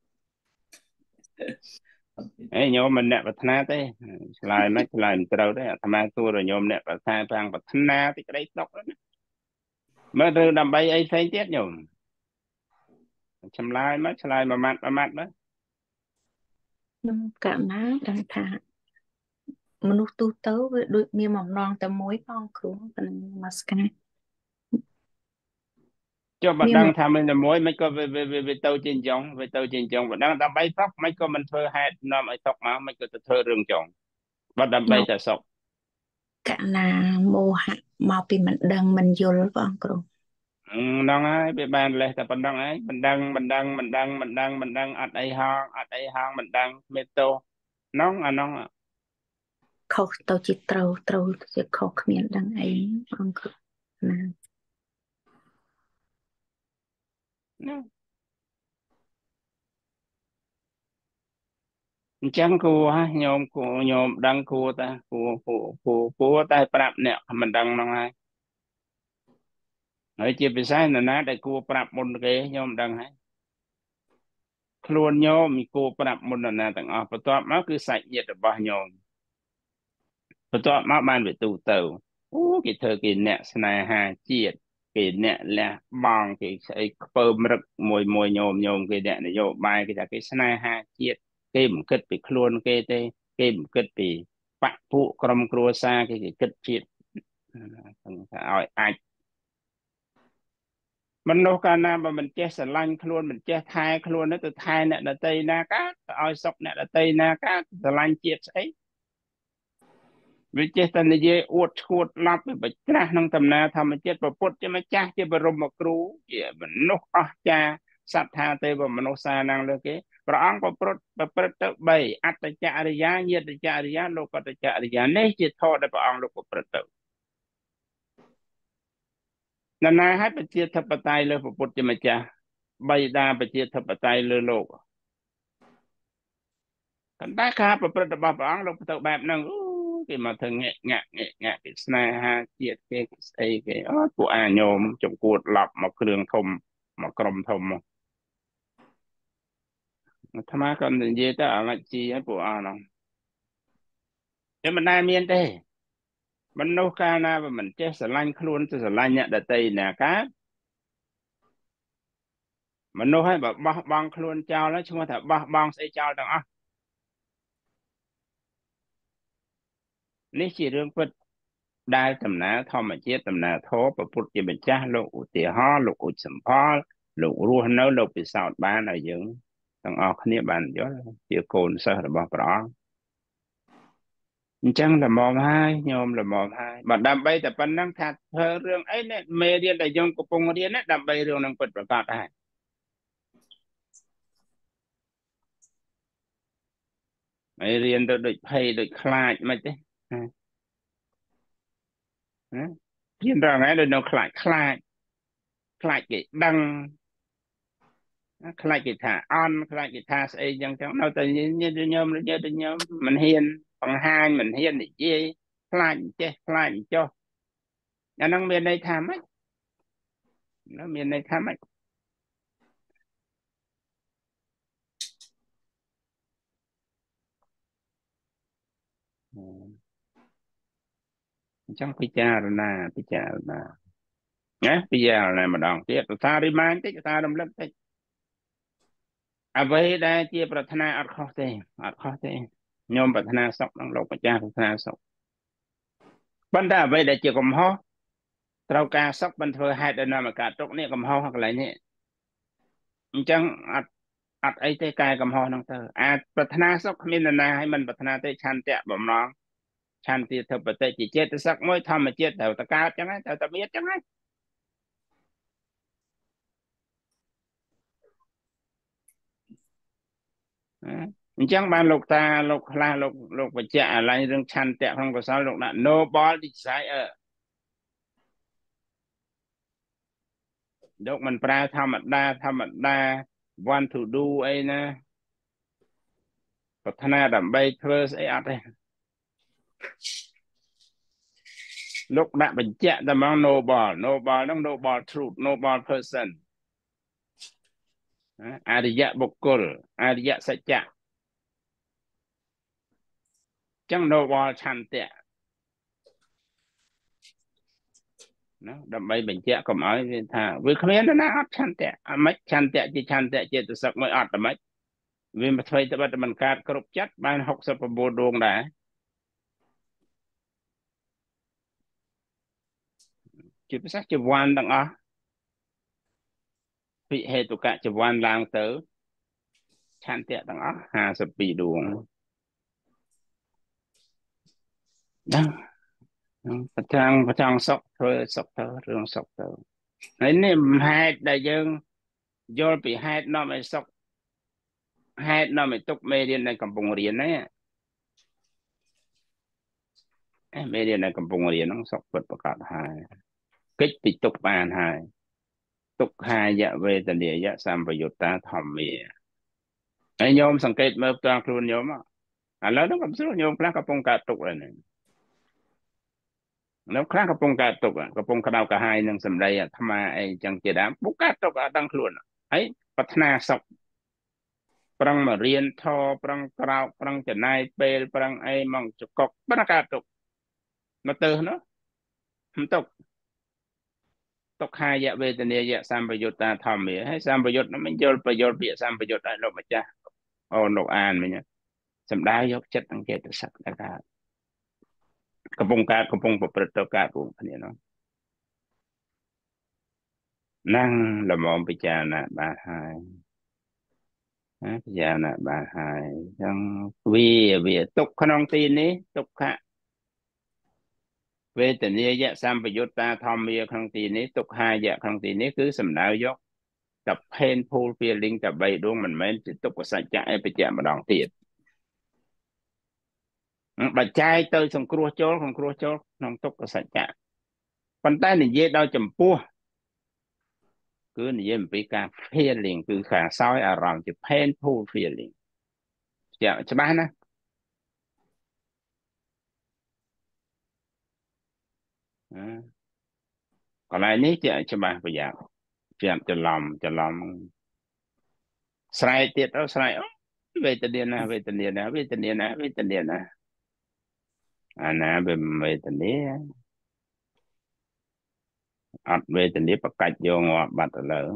អេញោមមិនអ្នកប្រាថ្នាទេឆ្លើយមិនឆ្លើយមិនត្រូវទេអាត្មាសួរញោមអ្នកប្រាថ្នាខាងប្រាថ្នាទីក្តីស្ដុកណាមើលទៅដើម្បីអីផ្សេងទៀតញោមឆ្លើយមកឆ្លើយមួយម៉ាត់មួយម៉ាត់មើលខ្ញុំកណាដឹងថាមនុស្សទូទៅវាដូចមានបំណងតែមួយផងគ្រូប៉ុណ្ណឹងមកស្គាល់ចុះបើដឹងថាមានតែមួយមិនក៏វាវាទៅជាអញ្ចឹងវាទៅជាអញ្ចឹងបើដឹងដើម្បីសុខមិនក៏មិនធ្វើហេតុនាំឲ្យសុខមកមិនក៏ទៅធ្វើរឿងចង់បើដើម្បីតែសុខកណាមោហៈមកពីមិនដឹងមិនយល់បងគ្រូហ្នឹងហើយវាបានលេះតែប៉ុណ្្នឹងឯងមិនដឹងមិនដឹងមិនដឹងមិនដឹងមិនដឹងអត់អីហងអត់អីហងមិនដឹងមេតោហ្នឹងអាហ្នឹងខុសទៅជាត្រូវត្រូវជាខុសគ្មានដឹងអីបងគ្រូណាអញ្ចឹងគួរញោមគួរញោមដឹងគួរតាគួរគួរគួរគួរតែប្រាប់អ្នកមិនដឹងហ្នឹងហើយហើយជាពិសេសនរណាដែលគួរប្រាប់មុនគេញោមដឹងហើយខ្លួនញោមមានគួរប្រាប់មុននរណាទាំងអស់បន្ទាប់មកគឺសាច់ញាតិរបស់ញោមបន្ទាប់មកបានវាទូទៅអូគេធ្វើគេអ្នកស្នេហាជាតិគេអ្នកលះបង់គេស្អីខ្ពើមរឹកមួយមួយញោមញោមគេអ្នកនយោបាយគេថាគេស្នេហាជាតិគេមិនគិតពីខ្លួនគេទេគេមិនគិតពីបពពួកក្រុមគ្រួសារគេគេគិតជាតិថាឲ្យអាចមនុស្សកាលណាបើមិនចេះស្រឡាញ់ខ្លួនមិនចេះថែខ្លួនទៅថែអ្នកដតីណាកាទៅឲ្យសុខអ្នកដតីណាកាស្រឡាញ់ជាតិស្អីវាចេះតែនិយាយអួតឈួតឡាប់វាបច្ច្រាស់ក្នុងដំណើរធម្មជាតិប្រពុតជាម្ចាស់ជាបរមគ្រូជាមនុស្សអស្ចារ្យសត្វថាទេវមនុស្សសានឹងលើគេព្រះអង្គប្រព្រឹត្តប្រព្រឹត្តទៅបីអត្តចរិយាញាតិចរិយាលោកតចរិយានេះជាធម៌ដែលព្រះអង្គលោកប្រព្រឹត្តទៅណណាឲ្យប្រជាធិបតេយ្យលើព្រះពុទ្ធជាម្ចាស់បៃតាប្រជាធិបតេយ្យលើលោកកណ្ដាលការប្រព្រឹត្តរបស់ព្រះអង្គលោកទៅបែបហ្នឹងអូគេមកធ្វើងាក់ងាក់ងាក់ងាក់គេស្នេហាជាតិគេស្អីគេអូពួកអាញោមចំគួតឡប់មកគ្រឿងធំមកក្រុមធំមកអាត្មាក៏និយាយទៅអាឡាច់ជីឲ្យពួកអស់ហ្នឹងតែមិនដែលមានទេមនុស្សកាលណាបើមិនចេះស្រឡាញ់ខ្លួនទៅស្រឡាញ់អ្នកដទៃណាកើតមនុស្សឲ្យបើបោះបង់ខ្លួនចោលហើយឈ្មោះថាបោះបង់ស្អីចោលទាំងអស់នេះជារឿងពិតដែលដំណើរធម្មជាតិដំណើរធម៌ប្រពុតជាម្ចាស់លោកឧទាហរណ៍លោកឧចសម្ផលលោករស់នៅលោកពិសោធន៍បានឲ្យយើងទាំងអស់គ្នាបានយល់ជាកូនសិស្សរបស់ព្រះអង្គអញ្ចឹងល្មមហើយញោមល្មមហើយបើដើម្បីតែប៉ុណ្្នឹងថាធ្វើរឿងអីនេះមេរៀនដែលយើងកំពុងរៀនណាដើម្បីរឿងនឹងពិតប្រកបដែរហើយរៀនទៅដូចភ័យដូចខ្លាចមិនទេណារៀនដល់ថ្ងៃដូចនៅខ្លាចខ្លាចខ្លាចគេដឹងខ្លាចគេថាអន់ខ្លាចគេថាស្អីចឹងចឹងនៅតែញញោមញញោមមិនហ៊ានបង្ហាញមិនហ៊ាននិយាយខ្លាចចេះខ្លាចចុះអាហ្នឹងមានន័យថាម៉េចnóមានន័យថាម៉េចអញ្ចឹងពិចារណាពិចារណាណាពិចារណាម្ដងទៀតថារីម៉ាញតិចថារំលឹកតិចអ្វីដែលជាប្រាថ្នាអត់ខុសទេអត់ខុសទេញោមប្រាថ្នាសុខក្នុងលោកម្ចាស់ប្រាថ្នាសុខប៉ុន្តែអ្វីដែលជាកំហុសត្រូវការសុខមិនធ្វើហេតុដែលនាំឲ្យកើតទុក្ខនេះកំហុសកន្លែងនេះអញ្ចឹងអត់អត់អីទេកែកំហុសហ្នឹងទៅអាចប្រាថ្នាសុខគ្មាននរណាឲ្យមិនប្រាថ្នាទេឆន្ទៈបំណងឆន្ទាធិបតិជាចេតសិកមួយធម្មជាតិត្រូវតែកើតចឹងហើយត្រូវតែមានចឹងហើយអញ្ចឹងបានលោកតាលោកខ្លះលោកលោកបញ្ជាក់អាឡ័យរឿងឆន្ទៈក្នុងកុសលលោកដាក់ noble desire លោកមិនប្រើធម្មតាធម្មតា want to do អីណាប្រាថ្នាដើម្បីធ្វើស្អីអត់ទេលោកដាក់បញ្ជាក់តែមក noble noble ហ្នឹង noble truth noble person អរិយបុគ្គលអរិយសច្ចៈចឹង noble ឆន្ទៈណាដើម្បីបញ្ជាក់កុំឲ្យវាថាវាគ្មានណាអត់ឆន្ទៈអត់មិនឆន្ទៈជាឆន្ទៈចេតសិកមួយអត់តែមិនវាមកធ្វើទៅបិទមិនកើតគ្រប់ចិត្តបានហុកសិបប្រមូលដួងដែរជាពិសេសជាវ៉ាន់ទាំងអស់ពិហេតុកៈជាវ៉ាន់ឡើងទៅឆន្ទៈទាំងអស់ห้าสิบពីរដួងណាប្រចាំប្រចាំសុខធ្វើសុខទៅរឿងសុខទៅហើយនេះហេតុដែលយើងយល់ពីហេតុនាំឲ្យសុខហេតុនាំឲ្យទុកមេរៀនដែលកំពុងរៀនហ្នឹងអេមេរៀនដែលកំពុងរៀនហ្នឹងសុខពិតប្រកបហើយកិច្ចពីទុកបានហើយទុក្ខាយវេទនាយសម្បយុត្តាធម្មាហើយញោមសង្កេតមើលផ្ទាល់ខ្លួនញោមឥឡូវហ្នឹងកំស្រួលញោមខ្លះកំពុងកើតទុកហើយហ្នឹងនៅខ្លះកំពុងកើតទុកកំពុងក្តៅក្រហាយនឹងសម្ដីអាត្មាអីចឹងជាដើមពុកកើតទុកអត់ដឹងខ្លួនហើយប្រាថ្នាសុខប្រឹងមករៀនធម៌ប្រឹងក្រោកប្រឹងចំណាយពេលប្រឹងអីមកចកកប្រឹងកើតទុកមកទៅនោះមិនទុកទុក្ខាយវេទនាយសម្បយុត្តាធម្មាហើយសម្បយុត្តនោះមិនយល់ប្រយល់ពាក្យសម្បយុត្តឲ្យលោកម្ចាស់អូលោកអានមិញសំដៅយកចិត្តអង្កេតសឹកដល់កើតកំពុងកើតកំពុងប្រព្រឹត្តទៅកើតរួមគ្នានោះนั่งละมองពិចារណាបានហើយណាពិចារណាបានហើយចឹងវាវាទុកក្នុងទីនេះទុក្ខវេទនាយសម្បយុត្តាធម្មាក្នុងទីនេះទុក្ខាយៈក្នុងទីនេះគឺសំដៅយកតែ painful feeling តែបីដួងមិនមែនជាទុក្ខសច្ចៈឯបច្ចៈម្ដងទៀតបច្ច័យទៅសង្គ្រោះចូលសង្គ្រោះចូលក្នុងទុក្ខសច្ចៈប៉ុន្តែនិយាយដល់ចំពោះគឺនិយាយអំពីការ feeling គឺការសោយអារម្មណ៍ជា painful feeling ជាច្បាស់ណាកន្លែងនេះជាច្បាស់ប្រយ័ត្នជាច្រឡំច្រឡំស្រែកទៀតទៅស្រែកអូវេទនាណាវេទនាណាវេទនាណាវេទនាណាអាណាវាវេទនាអត់វេទនាបកាច់យកងាប់បាត់ទៅលើ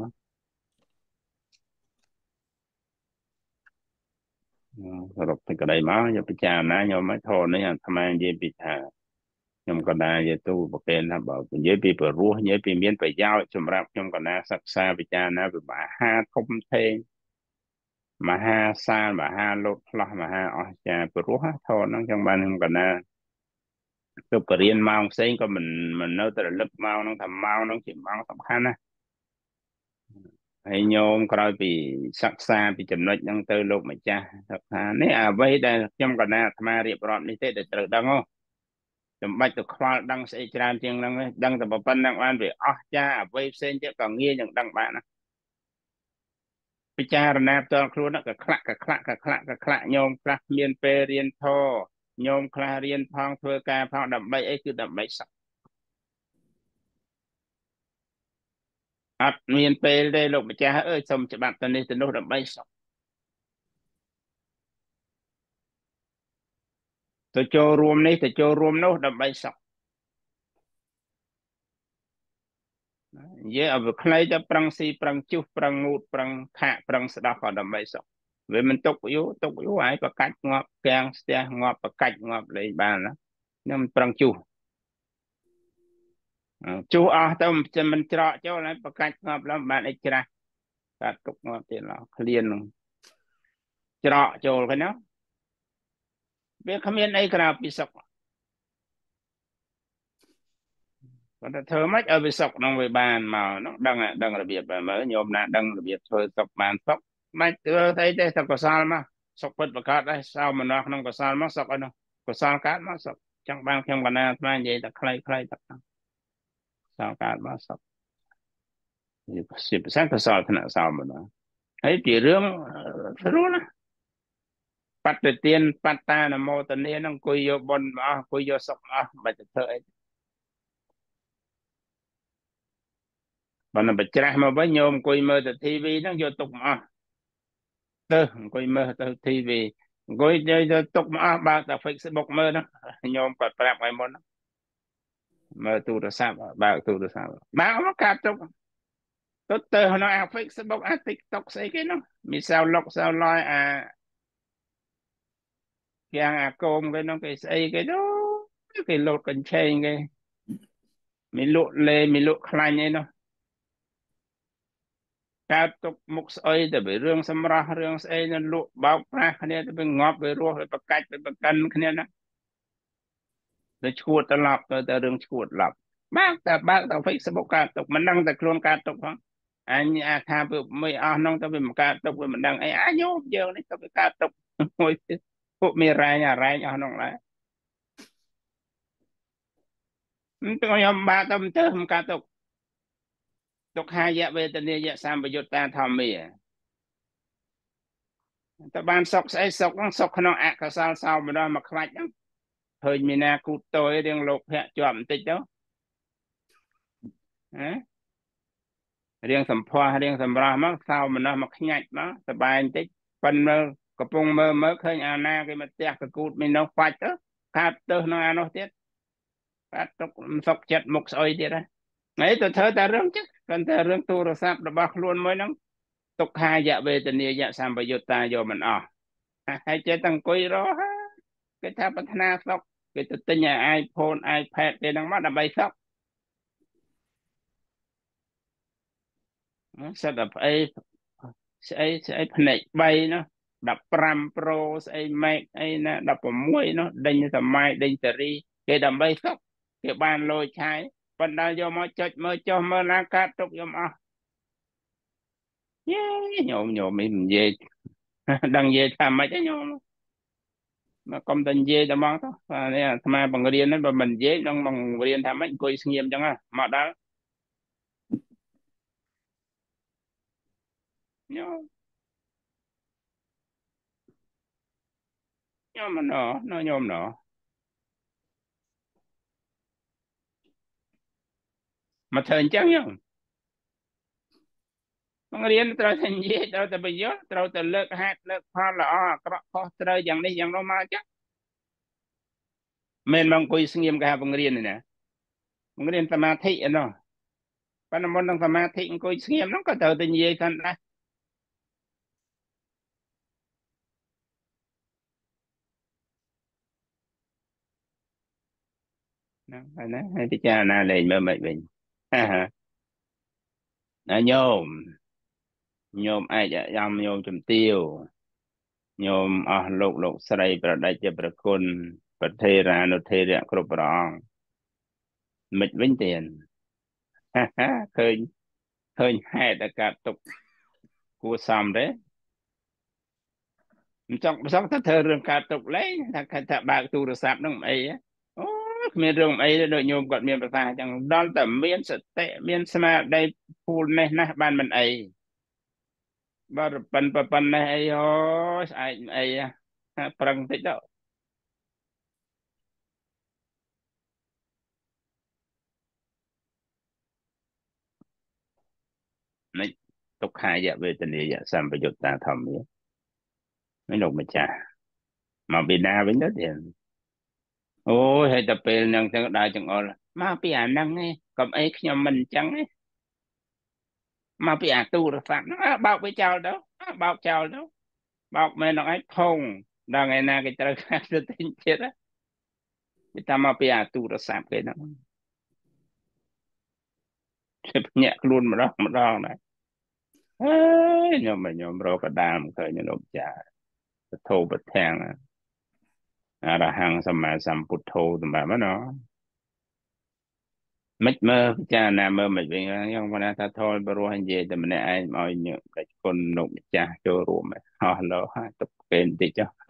សរុបតែក្តីមកយកពិចារណាញោមឲ្យធរនេះអាត្មានិយាយពីថាខ្ញុំកណ្ដាលនិយាយទូប្រកេនថាបើនិយាយពីព្រោះនិយាយពីមានប្រយោជន៍សម្រាប់ខ្ញុំកណ្ដាលសិក្សាពិចារណាវិបាហាធំធេងមហាសាលមហាលោតផ្លោះមហាអស្ចារ្យព្រោះធរហ្នឹងចឹងបានខ្ញុំកណ្ដាលទៅបរៀនម៉ោងផ្សេងក៏មិនមិននៅតែរលឹកម៉ោងហ្នឹងថាម៉ោងហ្នឹងជាម៉ោងសំខាន់ណាហើយញោមក្រោយពីសិក្សាពីចំណុចហ្នឹងទៅលោកម្ចាស់ថានេះអ្វីដែលខ្ញុំកណ្ដាលអាត្មារៀបរាប់នេះទេដែលត្រូវដឹងហ៎ចាំបាច់ទៅខ្វល់ដឹងស្អីច្រើនជាងហ្នឹងដឹងតែប៉ុណ្្នឹងបានវាអស់ចាអ្វីផ្សេងទៀតក៏ងាយនឹងដឹងបានណាពិចារណាផ្ទាល់ខ្លួនក៏ខ្លាក់ក៏ខ្លាក់ក៏ខ្លាក់ក៏ខ្លាក់ញោមខ្លះមានពេលរៀនធម៌ញោមខ្លះរៀនផងធ្វើការផងដើម្បីអីគឺដើម្បីសុខអត់មានពេលទេលោកម្ចាស់អើយសុំច្បាប់ទៅនេះទៅនោះដើម្បីសុខទៅចូលរួមនេះទៅចូលរួមនោះដើម្បីសុខនិយាយឲ្យវាខ្លីទៅប្រឹងស៊ីប្រឹងជុះប្រឹងងូតប្រឹងខាក់ប្រឹងស្ដោះក៏ដើម្បីសុខវាមិនទុកយូរទុកយូរហើយប្រកាច់ងាប់កាំងស្ទះងាប់ប្រកាច់ងាប់លេងបានណាខ្ញុំប្រឹងជុះជុះអស់ទៅមិនច្រកចូលហើយប្រកាច់ងាប់ឡើងបានអីច្រាស់កាត់ទុកងាប់ទៀតឡោះឃ្លាននឹងច្រកចូលឃើញណាវាគ្មានអីក្រៅពីសុខ còn ta thơ mách ở với sọc nó với bàn mà nó đăng à đăng là biệt mà mới nhôm nè đăng là biệt thôi sọc bàn sọc mách tôi thấy đây thật có sao mà sọc bật bật cát đấy sao mà nó không có sao mà sọc ở đâu có sao cát mà sọc chẳng bằng thêm bàn nào mà vậy ta khai khai ta sao cát mà sọcสิบเปอร์เซ็นต์ก็สอบขนาดสอบมันนะไอ้ที่เรื่องรู้นะปัตตเตียนปัตตานะโมตเนียนั่งคุยโยบนมาคุยโยสกอ่ะบัดเถอะบัดนั้นบัดจ้ามาบัดโยมคุยมือแต่ทีวีนั่งโยตกมาเตอคุยมือแต่ทีวีคุยโยตกมาบางแต่เฟซบุ๊กมือนะโยมกดปรับไปหมดนะมือตู้โทรศัพท์บางตู้โทรศัพท์บางมันขาดตกตัวเตอเขาเอาเฟซบุ๊กอ่ะติ๊กต็อกใส่กันเนาะมีสาวล็อกสาวลอยอ่ะ Giang à côm cái nó cái xây cái đó cái lột cần chơi cái mình lột lê mình lột khai như nó cả tục mục sợi để bị rương xâm ra rương xây nó lột bao ra cái này bị ngọt bị ruột bị bạc cạch bị bạc cân cái này nó để chuột ta lọc rồi ta rương chuột lọc bác ta bác ta Facebook cả tục mình đăng ta luôn cả tục không anh à tha bị mấy anh nông ta bị một cả tục mình đăng ai ai nhốt giờ này ta bị cả tục ngồi phụ mi rai nhà rai nhà nông lại tôi nhầm ba tâm tư không cả tục tục hai dạ về tình dạ sam bây giờ ta thầm mì ta ban sọc sẽ sọc nó sọc nó ạ cả sao sao mà đó mà khai đó hơi mình nè cụ tôi đang lục hệ chọn tích đó riêng sầm pha riêng sầm ra mất sao mà nó mà nhạch nó ta ban tích phần mơ có pung mơ mơ khơi à na cái mà tẹt cái cụt mình nó khoạch đó cắt tơ nó ăn nó tiết cắt tục sọc chặt mục sôi tiết đó ấy tôi thở ta rương chứ còn ta rương tu rồi sắp đã bạc luôn mới nắng tục hai dạ về tình yêu dạ sam bây giờ ta vô mình à hai chơi tăng quỳ đó cái tháp bắt na sóc cái tự tin nhà iPhone iPad để đang mắt là bay sóc sẽ đập ấy sẽ sẽ phần này bay nó đập Pram Pro sẽ make ấy nó đập vào mũi nó đinh tầm mai đinh tờ ri cái đầm bay sóc cái bàn lôi trái phần nào vô mà chợt mơ cho mơ lá cát tục vô mà nhộm nhộm mình về đăng về tham mấy cái nhộm mà công tin dê cho mong đó và này tham gia bằng riêng nó và mình dễ trong bằng riêng tham mấy coi sinh nghiệm chẳng à mà đó nhớ nhớ mà nó nó nhôm nó mà thời chẳng nhá bằng riêng tao thành dê tao tao bây giờ tao tao lợt hạt lợt hoa là à có có tao chẳng đi chẳng đâu mà chắc mình bằng coi sinh nghiệm cả bằng riêng này nè bằng riêng tham gia thị nó và nó muốn đang tham gia thị coi sinh nghiệm nó có tao tình dê thân đó phải nói hay cái cha na lên mơ mệt mình nó nhôm nhôm ai dạ yam nhôm chùm tiêu nhôm à lục lục sợiประดับประคุณประเทศรานุเทศครบรองมิดวิ่งเตียนฮ่าฮ่าเคยเคยให้แต่กาตกกูซ้ำเลยมันจอกจอกถ้าเธอเรื่องการตกเลยถ้าถ้าบางตูรศัพท์น้องไอ้โอ้มีเรื่องไอ้โดยโยมกดมีภาษาจังดอนแต่เมียนสเตเมียนสมาได้พูดในนะบ้านมันไอ้บ้านปันปันปันในไอ้โอ้ไอ้ไอ้ปรังติดแล้วนี่ตกหายอย่าเวทนีอย่าสัมปยุตตาธรรมเนี่ยไม่ลงมาจ้ามาบินาวิ่งได้เดียนโอ้ยให้ตะเป็นยังจังได้จังอ่อนมาปีอ่านนั่งไงกับไอ้ขยมมันจังไงมาปีอ่านตู้ระฟังบอกไปเจ้าเด้อบอกเจ้าเด้อบอกแม่น้องไอ้พงดังไงนาcái trời khácจะtin chết á người ta mà bây giờ tu ra sạp cái đó nhẹ luôn mà đó mà đó này nhưng mà nhom rồi cả đam khởi như lục trà thô bật thang à là hàng sầm mà sầm bút thô tầm mà nó មិនមើលពិចារណាមើលមិនវិញខ្ញុំគាត់ថាថយបរោះនិយាយតែម្នាក់ឯងឲ្យញើសតែគុណលោកម្ចាស់ចូលរួមអស់លោទុកពេលបន្តិចចុះ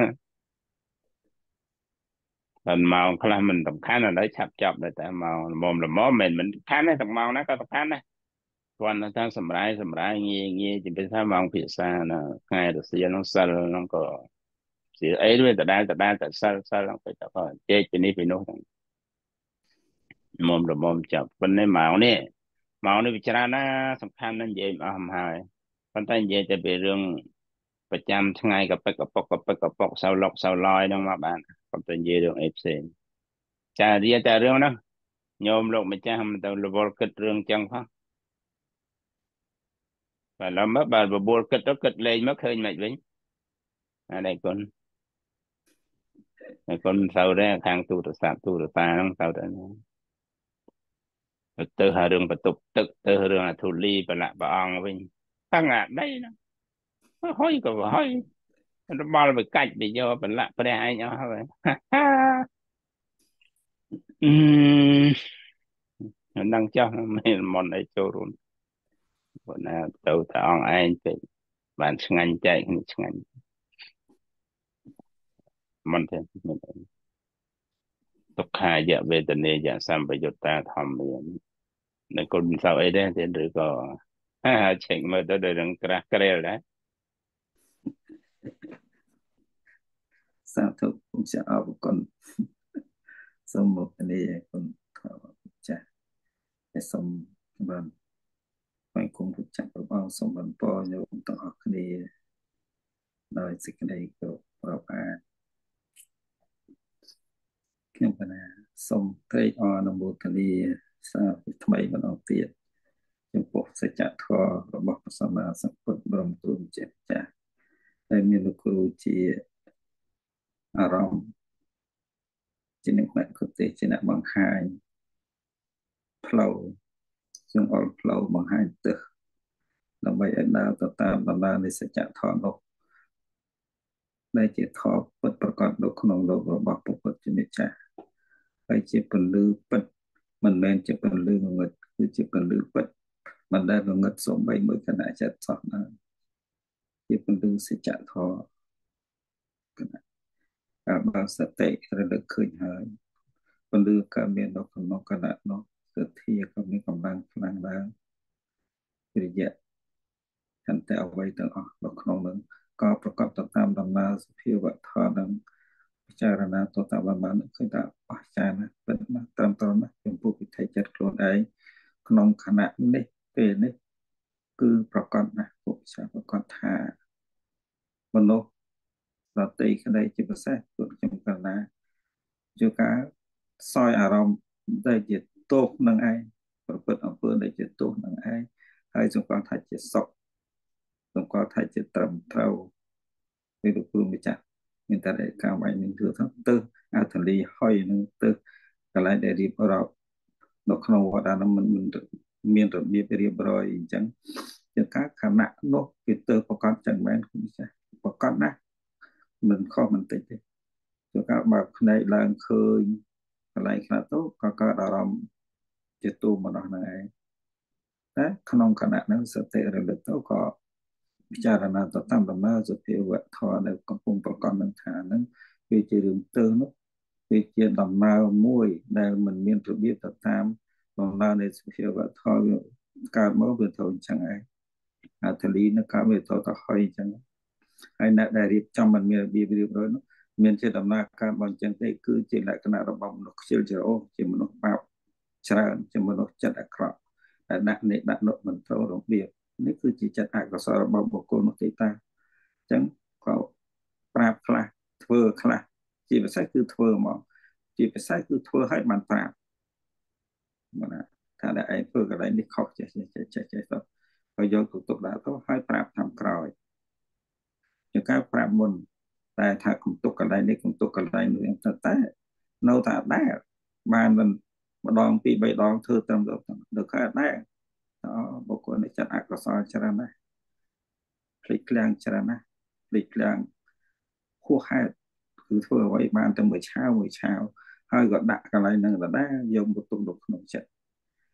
ដល់ម៉ោងខ្លះមិនសំខាន់ឥឡូវឆាប់ចប់ដែរតែម៉ោងល្មមល្មមមិនមិនសំខាន់ទេទាំងម៉ោងណាក៏សំខាន់ដែរគាត់ថាសម្រាយសម្រាយងាយងាយជាពិសេសម៉ោងភាសាណាថ្ងៃរសៀលនោះសិលនោះក៏ស្អីវាដដែលដដែលតែសិលសិលហ្នឹងទៅក៏ជែកពីនេះពីនោះហ្នឹងមុំល្មមចាប់ប៉ុន្តែម៉ោងនេះម៉ោងនេះវាច្រើនណាសំខាន់ណាស់និយាយមិនអស់មកហើយប៉ុន្តែនិយាយតែពីរឿងប្រចាំថ្ងៃកប៉ិកកប៉ុកកប៉ិកកប៉ុកសៅលុកសៅឡយហ្នឹងមកបានប៉ុន្តែនិយាយរឿងអីផ្សេងចារៀនតែរឿងហ្នឹងញោមលោកម្ចាស់មិនទៅរវល់គិតរឿងចឹងផងបើឡើយមកបើបបួលគិតទៅគិតលេងមកឃើញមិនវិញអានេះគុណហើយគុណទៅដែរខាងទូរស័ព្ទទូរស័ព្ទហ្នឹងទៅទៅទៅហៅរឿងបន្ទប់ទឹកទៅរឿងអាធូលីប្រឡាក់ព្រះអង្គវិញតាំងអាដីហ្នឹងហុយក៏ហុយរបល់វាកាច់វាយកប្រឡាក់ព្រះឯងអស់ហើយអឺនឹងចោះមានមន្តអីចូលរួមគាត់ណាទៅតែអង្គឯងទៅបានឆ្ងាញ់ចែកគ្នាឆ្ងាញ់មន្តទេទុក្ខាយៈវេទនេយៈសម្បយុត្តាធម្មានៅគុណសៅអីដែរទេឬក៏ហាឆែកមើលទៅដល់រឿងក្រាស់ក្រែលដែរសាធុខ្ញុំចាអរគុណសូមមកនេះគុណខោចាតែសូមបានហើយគុំពុទ្ធចាស់របស់សូមបានពរញោមទាំងអស់គ្នាដោយសេចក្តីគោរពរាប់អានខ្ញុំកណាសូមត្រេកអរអនុមោទនាសាថ្មីម្ដងទៀតចំពោះសច្ចធម៌របស់ព្រះសម្មាសម្ពុទ្ធបរមគ្រូម្ចាស់ចាស់ដែលមានលោកគ្រូជាអារម្មណ៍ជាអ្នកមគ្គុទេសជាអ្នកបង្ហាញផ្លូវជើងអល់ផ្លូវបង្ហាញទិសដើម្បីឲ្យដើរទៅតាមដំណើរនៃសច្ចធម៌នោះដែលជាធម៌ពិតប្រកបនៅក្នុងលោករបស់ពុទ្ធជាម្ចាស់ហើយជាពន្លឺពិតមិនមែនជាពន្លឺងងឹតគឺជាពន្លឺពិតមិនដែលងងឹតសូម្បីមួយគណៈចិត្តសោះណាជាពន្លឺសច្ចធម៌គណៈការបើសតិរលឹកឃើញហើយពន្លឺក៏មាននៅក្នុងគណៈនោះសទ្ធាក៏មានកម្លាំងខ្លាំងឡើងវិរិយៈចន្ទៈអ្វីទាំងអស់នៅក្នុងនឹងក៏ប្រកបទៅតាមដំណើរសភាវៈធម៌នឹងពិចារណាទៅតាមបានឃើញថាអស្ចារ្យណាស់ពិតណាស់ត្រឹមត្រូវណាស់ចំពោះវិថីចិត្តខ្លួនឯងក្នុងខណៈនេះពេលនេះគឺប្រកបណាស់ពុទ្ធសាសនាប្រកបថាមនុស្សដតីក្តីជាពិសេសពួកខ្ញុំកណ្ណាជាការសោយអារម្មណ៍ដែលជាទោសនឹងឯងប្រព្រឹត្តអំពើដែលជាទោសនឹងឯងហើយសង្កត់ថាជាសុខសង្កត់ថាជាត្រឹមត្រូវពីលោកគ្រូម្ចាស់មានតែការវាយនឹងគឺថាទៅអាទលីហុយនឹងទៅកន្លែងដែលរៀបរាប់នៅក្នុងវត្តអានោះមិនមានរបៀបរៀបរយអញ្ចឹងជាការខណៈនោះគេទៅប្រកាសចឹងមែនគ្រូម្ចាស់ប្រកាសណាស់មិនខុសបន្តិចទេជាការបើកភ្នែកឡើងឃើញកន្លែងខ្លះទៅក៏កើតអារម្មណ៍ជាទូមកដល់ហ្នឹងឯងតែក្នុងខណៈហ្នឹងសតិរលឹកទៅក៏ពិចារណាទៅតាមដំណើរសភាវៈធម៌ដែលកំពុងប្រកបនឹងថាហ្នឹងវាជារឿងទៅនោះវាជាដំណើរមួយដែលមិនមានរបៀបទៅតាមដំណើរនៃសភាវៈធម៌វាកើតមកវាទៅអញ្ចឹងឯងអាទលីនៅកើតវាទៅទៅហើយអញ្ចឹងហើយអ្នកដែលរៀបចំមិនមានរបៀបរៀបរយនោះមានជាដំណើរការរបស់អញ្ចឹងទេគឺជាលក្ខណៈរបស់មនុស្សខ្ជិលច្រអូសជាមនុស្សបាបច្រើនជាមនុស្សចិត្តអាក្រក់ដែលដាក់នេះដាក់នោះមិនត្រូវរបៀបនេះគឺជាចិត្តអកុសលរបស់បុគ្គលនោះទេតាអញ្ចឹងក៏ប្រាប់ខ្លះធ្វើខ្លះជាពិសេសគឺធ្វើមកជាពិសេសគឺធ្វើឲ្យបានប្រាប់មកណាថាតែឯងធ្វើកន្លែងនេះខុសចេះចេះចេះចេះចេះទៅហើយយកទៅទុកដាក់ទៅឲ្យប្រាប់តាមក្រោយជាការប្រាប់មុនតែថាគុំទុកកន្លែងនេះគុំទុកកន្លែងនោះតែតែនៅតែដែរបានមិនម្ដងពីរបីដងធ្វើត្រឹមទៅកើតដែរបុគ្គលនេះចិត្តអកុសលច្រើនណាស់ភ្លេចឃ្លាំងច្រើនណាស់ភ្លេចឃ្លាំងហួសហេតុគឺធ្វើអ្វីបានតែមួយឆាវមួយឆាវហើយក៏ដាក់កន្លែងហ្នឹងដដែលយកមកទុកនៅក្នុងចិត្ត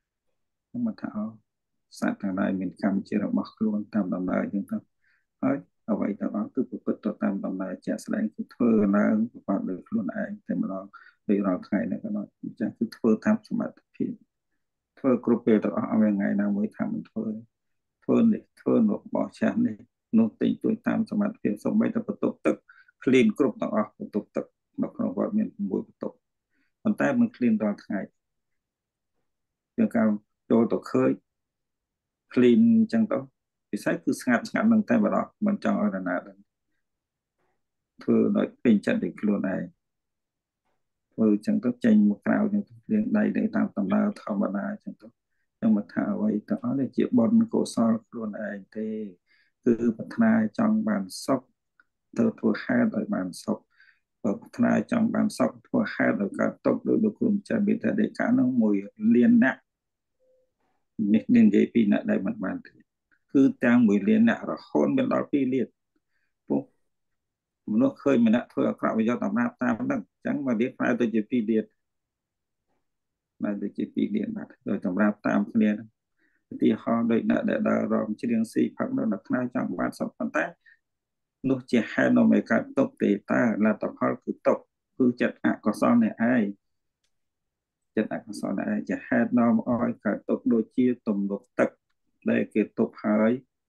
មកថាសត្វទាំងឡាយមានកម្មជារបស់ខ្លួនតាមដំណើរចឹងទៅហើយអ្វីទាំងអស់គឺប្រព្រឹត្តទៅតាមដំណើរជាក់ស្ដែងគឺធ្វើឡើងប្រកបដោយខ្លួនឯងតែម្ដងដោយរាល់ថ្ងៃនេះក៏ដោយអញ្ចឹងគឺធ្វើតាមសមត្ថភាពធ្វើគ្រប់ពេលទាំងអស់អត់មានថ្ងៃណាមួយថាមិនធ្វើធ្វើនេះធ្វើនោះបោះចាស់នេះនោះទិញទួយតាមសមត្ថភាពសូម្បីតែបន្ទប់ទឹកគ្លីនគ្រប់ទាំងអស់បន្ទប់ទឹកនៅក្នុងវត្តមានប្រាំមួយបន្ទប់ប៉ុន្តែមិនគ្លីនរាល់ថ្ងៃយើងកាលចូលទៅឃើញគ្លីនអញ្ចឹងទៅពិសេសគឺស្ងាត់ស្ងាត់នឹងតែម្ដងមិនចង់ឲ្យនរណាដឹងធ្វើដោយពេញចិត្តដោយខ្លួនឯងធ្វើអញ្ចឹងទៅចេញមកក្រៅអញ្ចឹងទៅលាងដៃទៅតាមដំណើរធម្មតាអញ្ចឹងទៅខ្ញុំមកថាអ្វីទាំងអស់នេះជាបុណ្យកុសលខ្លួនឯងទេគឺប្រាថ្នាចង់បានសុខទៅធ្វើហេតុឲ្យបានសុខបើប្រាថ្នាចង់បានសុខធ្វើហេតុឲ្យកើតទុកដោយលោកគ្រូម្ចាស់មេត្តាដេកានោះមួយលានអ្នកនេះនិយាយពីអ្នកដែលមិនបានទេគឺទាំងមួយលានអ្នករហូតមានដល់ពីរលានពុះមនុស្សឃើញម្នាក់ធ្វើអាក្រក់វាយកតម្រាប់តាមហ្នឹងអញ្ចឹងមកលានប្រែទៅជាពីរលានមកទៅជាពីរលានបាទដោយតម្រាប់តាមគ្នាហ្នឹងឧទាហរណ៍ដូចអ្នកដែលដើររំច្រៀងស៊ីផឹកនៅដល់ថ្នាក់ចង់បានសុខប៉ុន្តែនោះជាហេតុនាំឲ្យកើតទុកទេតើលទ្ធផលគឺទុកគឺចិត្តអកុសលនេះឯងចិត្តអកុសលនេះឯងជាហេតុនាំឲ្យកើតទុកដូចជាទំនប់ទឹកដែលគេទុកហើយ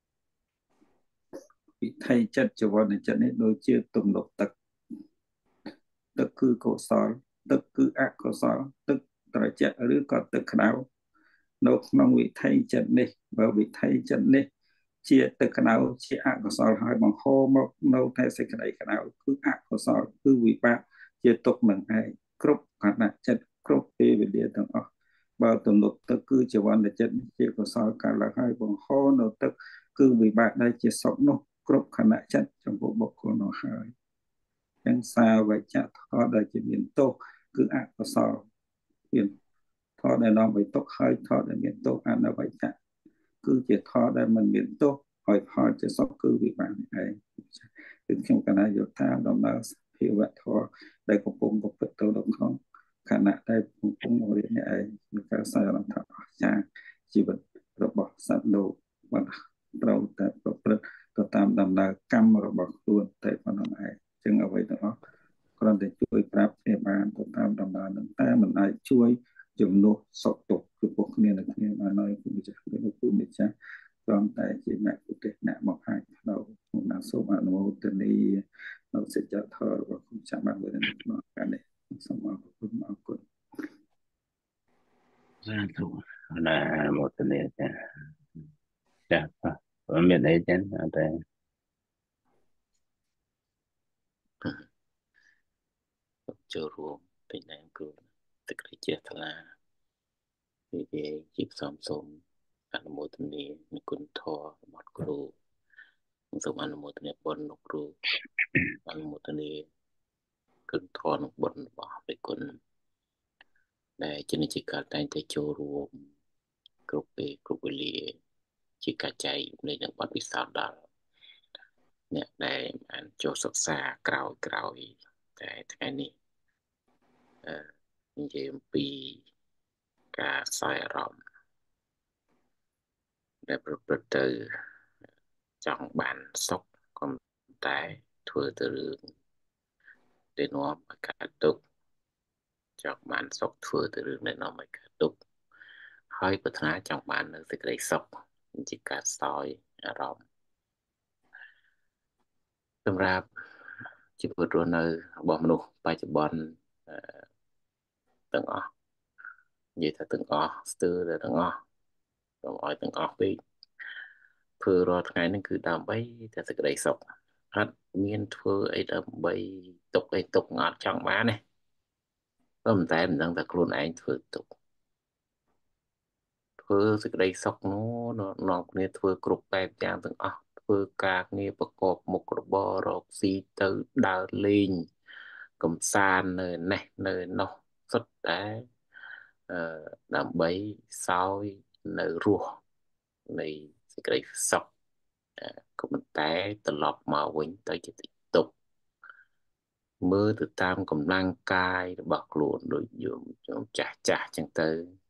វិថីចិត្តចវនចិត្តនេះដូចជាទំនប់ទឹកទឹកគឺកុសលទឹកគឺអកុសលទឹកត្រជាក់ឬក៏ទឹកក្តៅនៅក្នុងវិថីចិត្តនេះបើវិថីចិត្តនេះជាទឹកក្តៅជាអកុសលហើយបង្ហូរមកនៅតែសេចក្តីក្តៅគឺអកុសលគឺវិបាកជាទុកនឹងឯងគ្រប់ខណៈចិត្តគ្រប់ពេលវេលាទាំងអស់បើទំនប់ទឹកគឺជាវណ្ណចិត្តជាកុសលកើតឡើងហើយបង្ហូរនៅទឹកគឺវិបាកដែលជាសុខនោះគ្រប់ខណៈចិត្តចំពោះបុគ្គលនោះហើយទាំងសាវចៈធម៌ដែលជាមានទោសគឺអកុសលមានធម៌ដែលនាំឲ្យទុកហើយធម៌ដែលមានទោសអនវចៈគឺជាធម៌ដែលមិនមានទោសហើយផលជាសុខគឺវិបាកនេះឯងគឺខ្ញុំកណាយកតាមដំណើរភាវៈធម៌ដែលកំពុងប្រព្រឹត្តទៅក្នុងខណៈដែលកំពុងរៀននេះឯងមានការសារអត្ថអស្ចារ្យជីវិតរបស់សត្វលោកបានត្រូវតែប្រព្រឹត្តទៅតាមដំណើរកម្មរបស់ខ្លួនតែប៉ុណ្ណឹងឯងចឹងអ្វីទាំងអស់គ្រាន់តែជួយប្រាប់គ្នាបានទៅតាមដំណើរនឹងតែមិនអាចជួយជំនួសសុខទុក្ខគឺពួកគ្នានឹងគ្នាបានហើយគឺម្ចាស់គឺគឺម្ចាស់គ្រាន់តែជាអ្នកឧទ្ទិសអ្នកមកហាច់ផ្លូវក្នុងនាមសូមអនុមោទនីនៅសេចក្តីធម៌របស់គុំចាំបាននៅក្នុងការនេះសូមអរគុណអរគុណសាធុណាមោទនីចាចាមានអីចឹងតែចូលរួមពេញដែនគ្រូទឹករាជាថ្លានិយាយជាផ្សំសូមអនុមោទនានិគុណធម៌របស់គ្រូសូមអនុមោទនាបុណ្យលោកគ្រូអនុមោទនាគុណធម៌និងបុណ្យរបស់ព្រះគុណដែលជានិច្ចកាលតែងតែចូលរួមគ្រប់ពេលគ្រប់វេលាជាកាច័យនៃនឹងបទពិសោធន៍ដល់អ្នកដែលបានចូលសិក្សាក្រោយក្រោយតែថ្ងៃនេះអឺនិយាយអំពីការខ្សោយអារម្មណ៍ដែលប្រព្រឹត្តទៅចង់បានសុខក៏តែធ្វើទៅរឿងដែលនាំឲ្យកើតទុក្ខចង់បានសុខធ្វើទៅរឿងដែលនាំឲ្យកើតទុក្ខហើយប្រាថ្នាចង់បាននៅសេចក្តីសុខជាការខ្សោយអារម្មណ៍សម្រាប់ជីវិតរស់នៅរបស់មនុស្សបច្ចុប្បន្នទាំងអស់និយាយថាទាំងអស់ស្ទើរទាំងអស់កុំឲ្យទាំងអស់ពេកធ្វើរាល់ថ្ងៃហ្នឹងគឺដើម្បីតែសេចក្តីសុខអត់មានធ្វើអីដើម្បីទុកអីទុកអត់ចង់បានទេប៉ុន្តែមិនដឹងថាខ្លួនឯងធ្វើទុកធ្វើសេចក្តីសុខនោះនាំគ្នាធ្វើគ្រប់បែបយ៉ាងទាំងអស់ធ្វើការងារប្រកបមុខរបររកស៊ីទៅដើរលេងកំសាន្តនៅនេះនៅនោះសុទ្ធតែអឺដើម្បីសោយនៅរសនៃសេចក្តីសុខក៏ប៉ុន្តែត្រឡប់មកវិញទៅជាទុក្ខមើលទៅតាមកម្លាំងកាយរបស់ខ្លួនដូចយមចាស់ចាស់ចឹងទៅ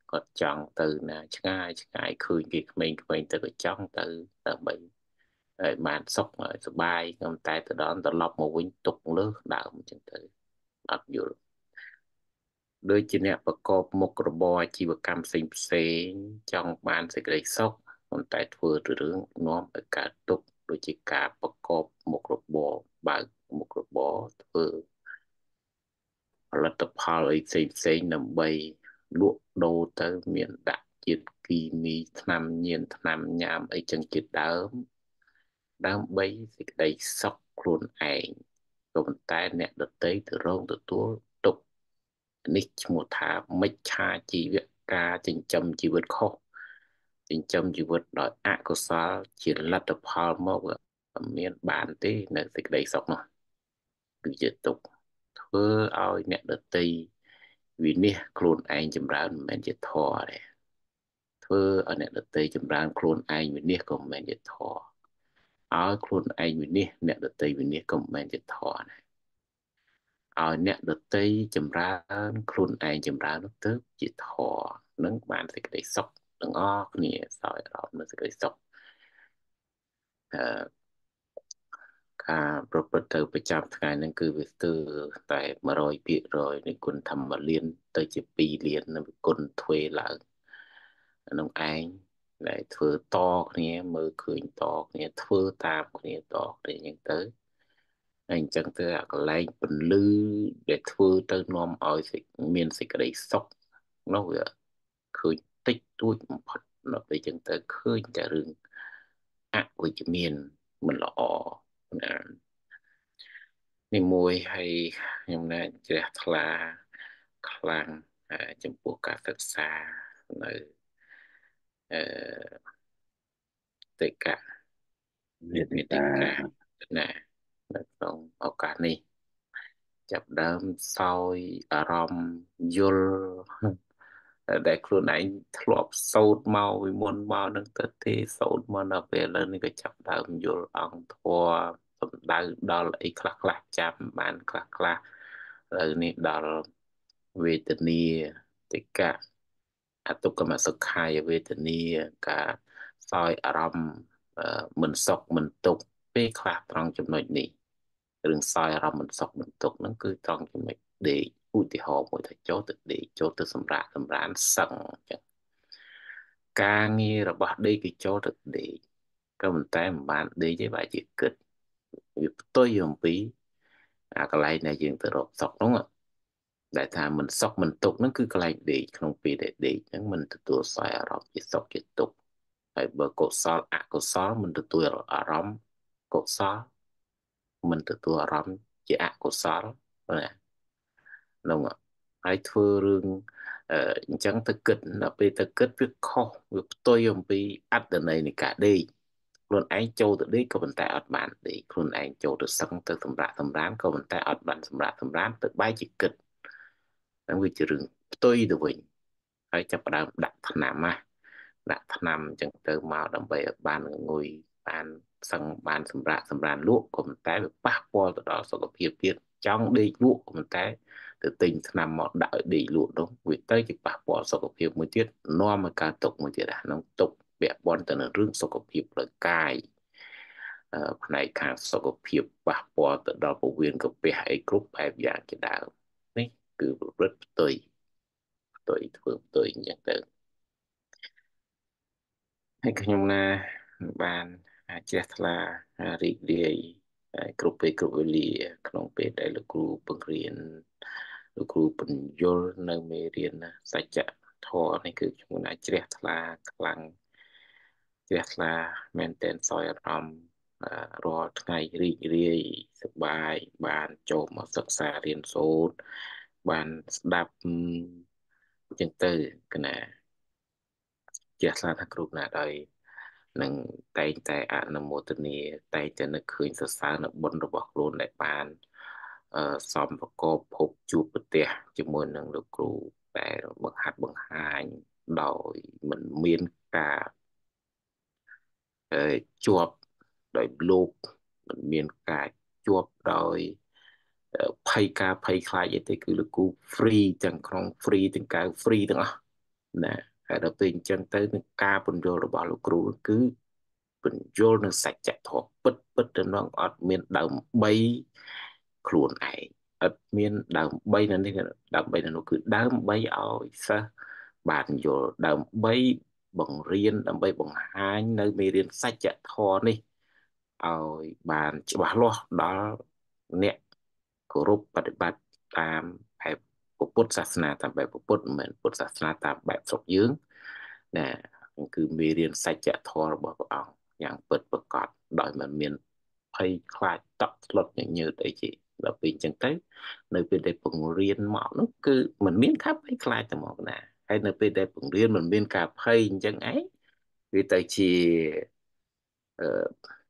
គាត់ចង់ទៅណាឆ្ងាយឆ្ងាយឃើញគេក្មេងៗទៅក៏ចង់ទៅដើម្បីឲ្យបានសុខឲ្យសុបាយខ្ញុំតែទៅដល់ត្រឡប់មកវិញទុកលើដើមអញ្ចឹងទៅអត់យល់ដូចជាអ្នកប្រកបមុខរបរអាជីវកម្មផ្សេងផ្សេងចង់បានសេចក្តីសុខប៉ុន្តែធ្វើរឿងនាំឲ្យកើតទុក្ខដូចជាការប្រកបមុខរបរបើកមុខរបរធ្វើផលិតផលអីផ្សេងផ្សេងដើម្បីលក់ដូរទៅមានដាក់ជាតិគីមីថ្នាំញៀនថ្នាំញ៉ាំអីចឹងជាដើមដើម្បីសេចក្តីសុខខ្លួនឯងក៏ប៉ុន្តែអ្នកដទៃទៅរងទទួលទុក្ខនេះឈ្មោះថាមិច្ឆាជីវៈការចិញ្ចឹមជីវិតខុសចិញ្ចឹមជីវិតដោយអកុសលជាលទ្ធផលមកមានបានទេនៅសេចក្តីសុខនោះគឺជាទុក្ខធ្វើឲ្យអ្នកដទៃវិនិច្ឆ័យខ្លួនឯងចម្រើនមិនមែនជាធម៌ទេធ្វើឲ្យអ្នកដទៃចម្រើនខ្លួនឯងវិនិច្ឆ័យក៏មិនមែនជាធម៌ឲ្យខ្លួនឯងវិនិច្ឆ័យអ្នកដទៃវិនិច្ឆ័យក៏មិនមែនជាធម៌ដែរឲ្យអ្នកដទៃចម្រើនខ្លួនឯងចម្រើននោះទៅជាធម៌នឹងបានសេចក្តីសុខទាំងអស់គ្នាសោយអារម្មណ៍នៅសេចក្តីសុខអឺការប្រព្រឹត្តទៅប្រចាំថ្ងៃហ្នឹងគឺវាស្ទើរតែ100%នៃគុណធម្មលានទៅជា2លាននៅគុណទ្វេឡើងក្នុងឯងដែលធ្វើតគ្នាមើលឃើញតគ្នាធ្វើតាមគ្នាតគ្នាអញ្ចឹងទៅហើយអញ្ចឹងទៅអាកន្លែងពន្លឺដែលធ្វើទៅនាំឲ្យមានសេចក្តីសុខនោះវាឃើញតិចតួចបំផុតដល់ពេលអញ្ចឹងទៅឃើញតែរឿងអវិជ្ជមានមិនល្អណានេះមួយហើយខ្ញុំណាជ្រះថ្លាខ្លាំងចំពោះការសិក្សានៅអឺតិកៈមេតិកាណានៅក្នុងឱកាសនេះចាប់ដើមសោយអារម្មណ៍យល់ដែលខ្លួនឯងធ្លាប់សូត្រមកពីមុនមកនឹងទៅទេសូត្រមកដល់ពេលឥឡូវនេះក៏ចាប់ដើមយល់អង្គធម៌សំដៅដល់អីខ្លះខ្លះចាំបានខ្លះខ្លះឥឡូវនេះដល់វេទនាតិកៈអតុកម្មសុខាយវេទនាការសោយអារម្មណ៍មិនសុខមិនទុក្ខពេលខ្លះត្រង់ចំណុចនេះរឿងសោយអារម្មណ៍មិនសុខមិនទុក្ខហ្នឹងគឺត្រង់ចំណុចដេកឧទាហរណ៍មួយថាចូលទៅដេកចូលទៅសម្រាកសម្រានសឹងអញ្ចឹងការងាររបស់ដេកគឺចូលទៅដេកក៏ប៉ុន្តែមិនបានដេកទេបែរជាគិតវាផ្ទុយអំពីអាកន្លែងដែលយើងទៅរកសុខហ្នឹងដែលថាមិនសុខមិនទុក្ខហ្នឹងគឺកន្លែងដេកក្នុងពេលដែលដេកហ្នឹងមិនទទួលសោយអារម្មណ៍ជាសុខជាទុក្ខហើយបើកុសលអកុសលមិនទទួលអារម្មណ៍កុសលមិនទទួលអារម្មណ៍ជាអកុសលណានោះហើយធ្វើរឿងអញ្ចឹងទៅគិតដល់ពេលទៅគិតវាខុសវាផ្ទុយអំពីអត្តន័យនៃការដេកខ្លួនឯងចូលទៅដេកក៏ប៉ុន្តែអត់បានដេកខ្លួនឯងចូលទៅសឹងទៅសម្រាប់សម្រានក៏ប៉ុន្តែអត់បានសម្រាប់សម្រានទៅបែរជាគិតហ្នឹងវាជារឿងផ្ទុយទៅវិញហើយចាប់ផ្ដើមដាក់ថ្នាំណាដាក់ថ្នាំអញ្ចឹងទៅមកដើម្បីឲ្យបានងុយបានសឹងបានសម្រាប់សម្រានលក់ក៏ប៉ុន្តែវាប៉ះពាល់ទៅដល់សុខភាពទៀតចង់ដេកលក់ក៏ប៉ុន្តែទៅទិញថ្នាំមកដាក់ឲ្យដេកលក់នោះវាទៅជាប៉ះពាល់សុខភាពមួយទៀតនាំឲ្យកើតទុក្ខមួយទៀតអានោះទុក្ខពាក់ព័ន្ធទៅនឹងរឿងសុខភាពផ្លូវកាយផ្នែកខាងសុខភាពប៉ះពាល់ទៅដល់ពោះវៀនកាពះអីគ្រប់បែបយ៉ាងជាដើមនេះគឺប្រព្រឹត្តផ្ទុយផ្ទុយធ្វើផ្ទុយអញ្ចឹងទៅហើយខ្ញុំណាបានជ្រះថ្លារីករាយគ្រប់ពេលគ្រប់វេលាក្នុងពេលដែលលោកគ្រូបង្រៀនលោកគ្រូបញ្យលនៅមេរៀនសច្ចធម៌នេះគឺខ្ញុំណាជ្រះថ្លាខ្លាំងជ្រះថ្លាមែនទែនសោយអារម្មណ៍រាល់ថ្ងៃរីករាយសប្បាយបានចូលមកសិក្សារៀនសូត្របានស្ដាប់អញ្ចឹងទៅគណៈជាស្លាថាគ្រូណាដោយនឹងតែងតែអនុមោទនាតែងតែនឹកឃើញសរសើរនៅបុណ្យរបស់ខ្លួនដែលបានសំប្រកបភពជួបប្រទេសជាមួយនឹងលោកគ្រូតែបង្ហាត់បង្ហាញដោយមិនមានការជាប់ដោយលោកមិនមានការជាប់ដោយភ័យការភ័យខ្លាចអីទេគឺលោកគ្រូ free ទាំងក្នុង free ទាំងកៅ free ទាំងអស់ណាហើយដល់ពេលអញ្ចឹងទៅនឹងការពន្យល់របស់លោកគ្រូគឺពន្យល់នៅសច្ចធម៌ពិតពិតទៅនឹងអត់មានដើម្បីខ្លួនឯងអត់មានដើម្បីនៅនេះដើម្បីនៅនោះគឺដើម្បីឲ្យសិស្សបានយល់ដើម្បីបង្រៀនដើម្បីបង្ហាញនៅមេរៀនសច្ចធម៌នេះឲ្យបានច្បាស់លាស់ដល់អ្នកគោរពបប្រតិបត្តិតាមបែបពុទ្ធសាសនាតាមបែបពុទ្ធមិនមែនពុទ្ធសាសនាតាមបែបស្រុកយើងណាគឺមេរៀនសច្ចធម៌របស់ព្រះអង្គយ៉ាងពិតប្រាកដដោយមិនមានភ័យខ្លាចតក់ស្លុតញញើតអីទេដល់ពេលអញ្ចឹងទៅនៅពេលដែលបង្រៀនមកនោះគឺមិនមានការភ័យខ្លាចតែមកណាហើយនៅពេលដែលបង្រៀនមិនមានការភ័យអញ្ចឹងឯងវាទៅជាអឺ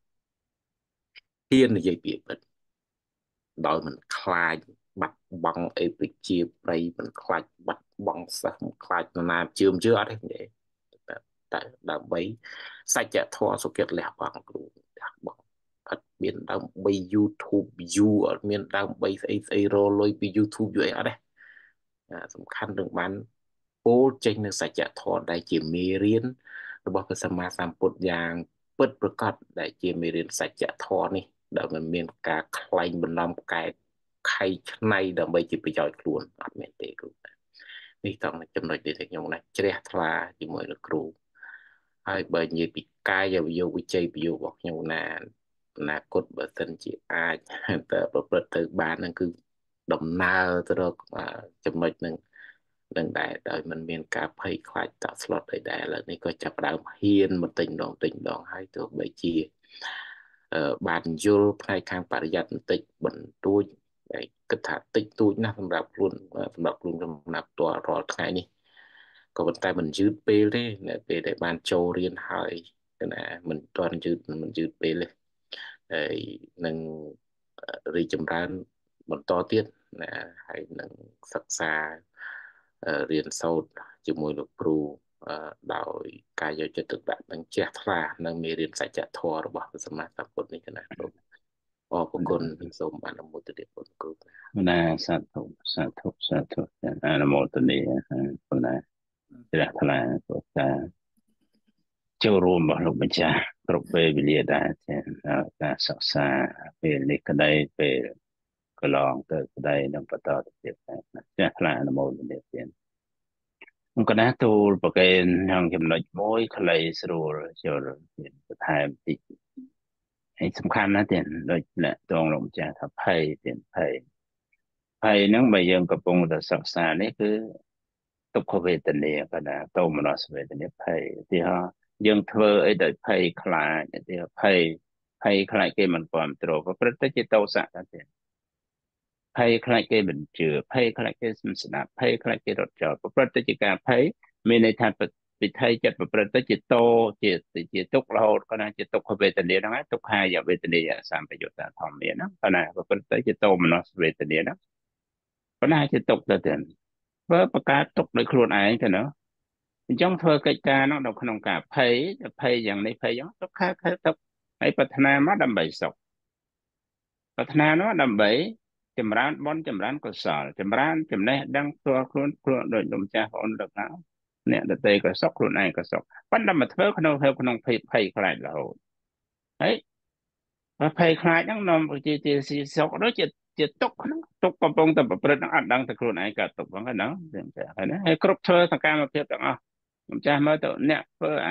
ហ៊ាននិយាយពាក្យពិតដោយមិនខ្លាចបាត់បង់អីប្រជាប្រិយមិនខ្លាចបាត់បង់សិស្សមិនខ្លាចនរណាជឿមជឿអត់ទេតែតែដើម្បីសច្ចធម៌សុគតលះបង់គ្រូលះបង់អត់មានដើម្បី YouTube view អត់មានដើម្បីស្អីស្អីរលុយពី YouTube យូរអីអត់ទេសំខាន់នឹងបានពោលចេញនៅសច្ចធម៌ដែលជាមេរៀនរបស់ព្រះសម្មាសម្ពុទ្ធយ៉ាងពិតប្រាកដដែលជាមេរៀនសច្ចធម៌នេះដែលមិនមានការខ្លែងបន្លំកែខៃឆ្នៃដើម្បីជាប្រយោជន៍ខ្លួនអត់មែនទេគ្រូនេះต้องចំណុចនេះតែខ្ញុំណាជ្រះថ្លាជាមួយលោកគ្រូហើយបើនិយាយពីកាយវិយោគវិជ័យប្រយោគរបស់ខ្ញុំណាអនាគតបើសិនជាអាចតែប្រព្រឹត្តទៅបានហ្នឹងគឺដំណើរទៅរកចំណុចហ្នឹងនឹងដែរដោយมันមានការភ័យខ្លាចតក់ស្លុតអីដែរឥឡូវនេះក៏ចាប់ផ្ដើមហ៊ានបន្តិចម្ដងបន្តិចម្ដងហើយទោះបីជាបានយល់ផ្នែកខាងបរិយ័តបន្តិចបន្តួចតែគិតថាតិចតួចណាស់សម្រាប់ខ្លួនសម្រាប់ខ្លួនចំណាប់ផ្ទាល់រាល់ថ្ងៃនេះក៏ប៉ុន្តែមិនយឺតពេលទេនៅពេលដែលបានចូលរៀនហើយណាមិនទាន់យឺតមិនយឺតពេលទេហើយនឹងរីកចម្រើនបន្តទៀតណាហើយនឹងសិក្សារៀនសូត្រជាមួយលោកគ្រូដោយការយកចិត្តទុកដាក់និងជ្រះថ្លានៅមេរៀនសច្ចធម៌របស់ព្រះសម្មាសម្ពុទ្ធនេះណាគ្រូអរគុណសូមអនុមោទនាគុណគ្រូណាសាធុសាធុសាធុអនុមោទនាគុណណាជ្រះថ្លាព្រោះថាចូលរួមរបស់លោកម្ចាស់គ្រប់ពេលវេលាដែរការសិក្សាពេលនេះក្តីពេលកន្លងទៅក្តីនឹងបន្តទៅទៀតជ្រះថ្លាអនុមោទនាទៀតអង្គណាទូលប្រកេនក្នុងចំណុចមួយខ្លីស្រួលចូលបន្ថែមតិចហើយសំខាន់ណាស់ទៀតដូចអ្នកតងលោកម្ចាស់ថាភ័យទៀតភ័យភ័យហ្នឹងបើយើងកំពុងតែសិក្សានេះគឺទុក្ខវេទនាបណ្ណាតោមនសវេទនាភ័យទីហោយើងធ្វើអីដោយភ័យខ្លាចទីហោភ័យភ័យខ្លាចគេមិនគ្រប់គ្រងប្រព្រឹត្តទៅជាតោសៈទៅភ័យខ្លាចគេមិនជឿភ័យខ្លាចគេមិនស្ដាប់ភ័យខ្លាចគេរត់ចោលប្រព្រឹត្តទៅជាការភ័យមានន័យថាពិធីចិត្តប្រព្រឹត្តទៅជាតោជាជាទុក្ខរហូតក៏ណាជាទុក្ខវេទនាហ្នឹងទុក្ខាយវេទនាសម្បយុត្តធម្មហ្នឹងក៏ណាប្រព្រឹត្តទៅជាតោមនសវេទនាហ្នឹងក៏ណាជាទុក្ខទៅទៀតធ្វើប្រកាសទុក្ខដោយខ្លួនឯងទៅណាអញ្ចឹងធ្វើកិច្ចការនោះនៅក្នុងការភ័យភ័យយ៉ាងនេះភ័យយ៉ាងទុក្ខខែទុក្ខហើយប្រាថ្នាមកដើម្បីសុខប្រាថ្នានោះដើម្បីចម្រើនបុណ្យចម្រើនកុសលចម្រើនចំណេះដឹងផ្ទាល់ខ្លួនខ្លួនដោយលោកម្ចាស់បងលោកណាអ្នកដទៃក៏សុខខ្លួនឯងក៏សុខប៉ុន្តែមកធ្វើក្នុងក្នុងភ័យភ័យខ្លាចរហូតហើយភ័យខ្លាចហ្នឹងនាំជាជាសុខដូចជាជាទុកហ្នឹងទុកកំពុងតែប្រព្រឹត្តហ្នឹងអត់ដឹងតែខ្លួនឯងក៏ទុកហ្នឹងហ្នឹងហើយណាហើយគ្រប់ធ្វើសកម្មភាពទាំងអស់ខ្ញុំចាស់មើលទៅអ្នកធ្វើអា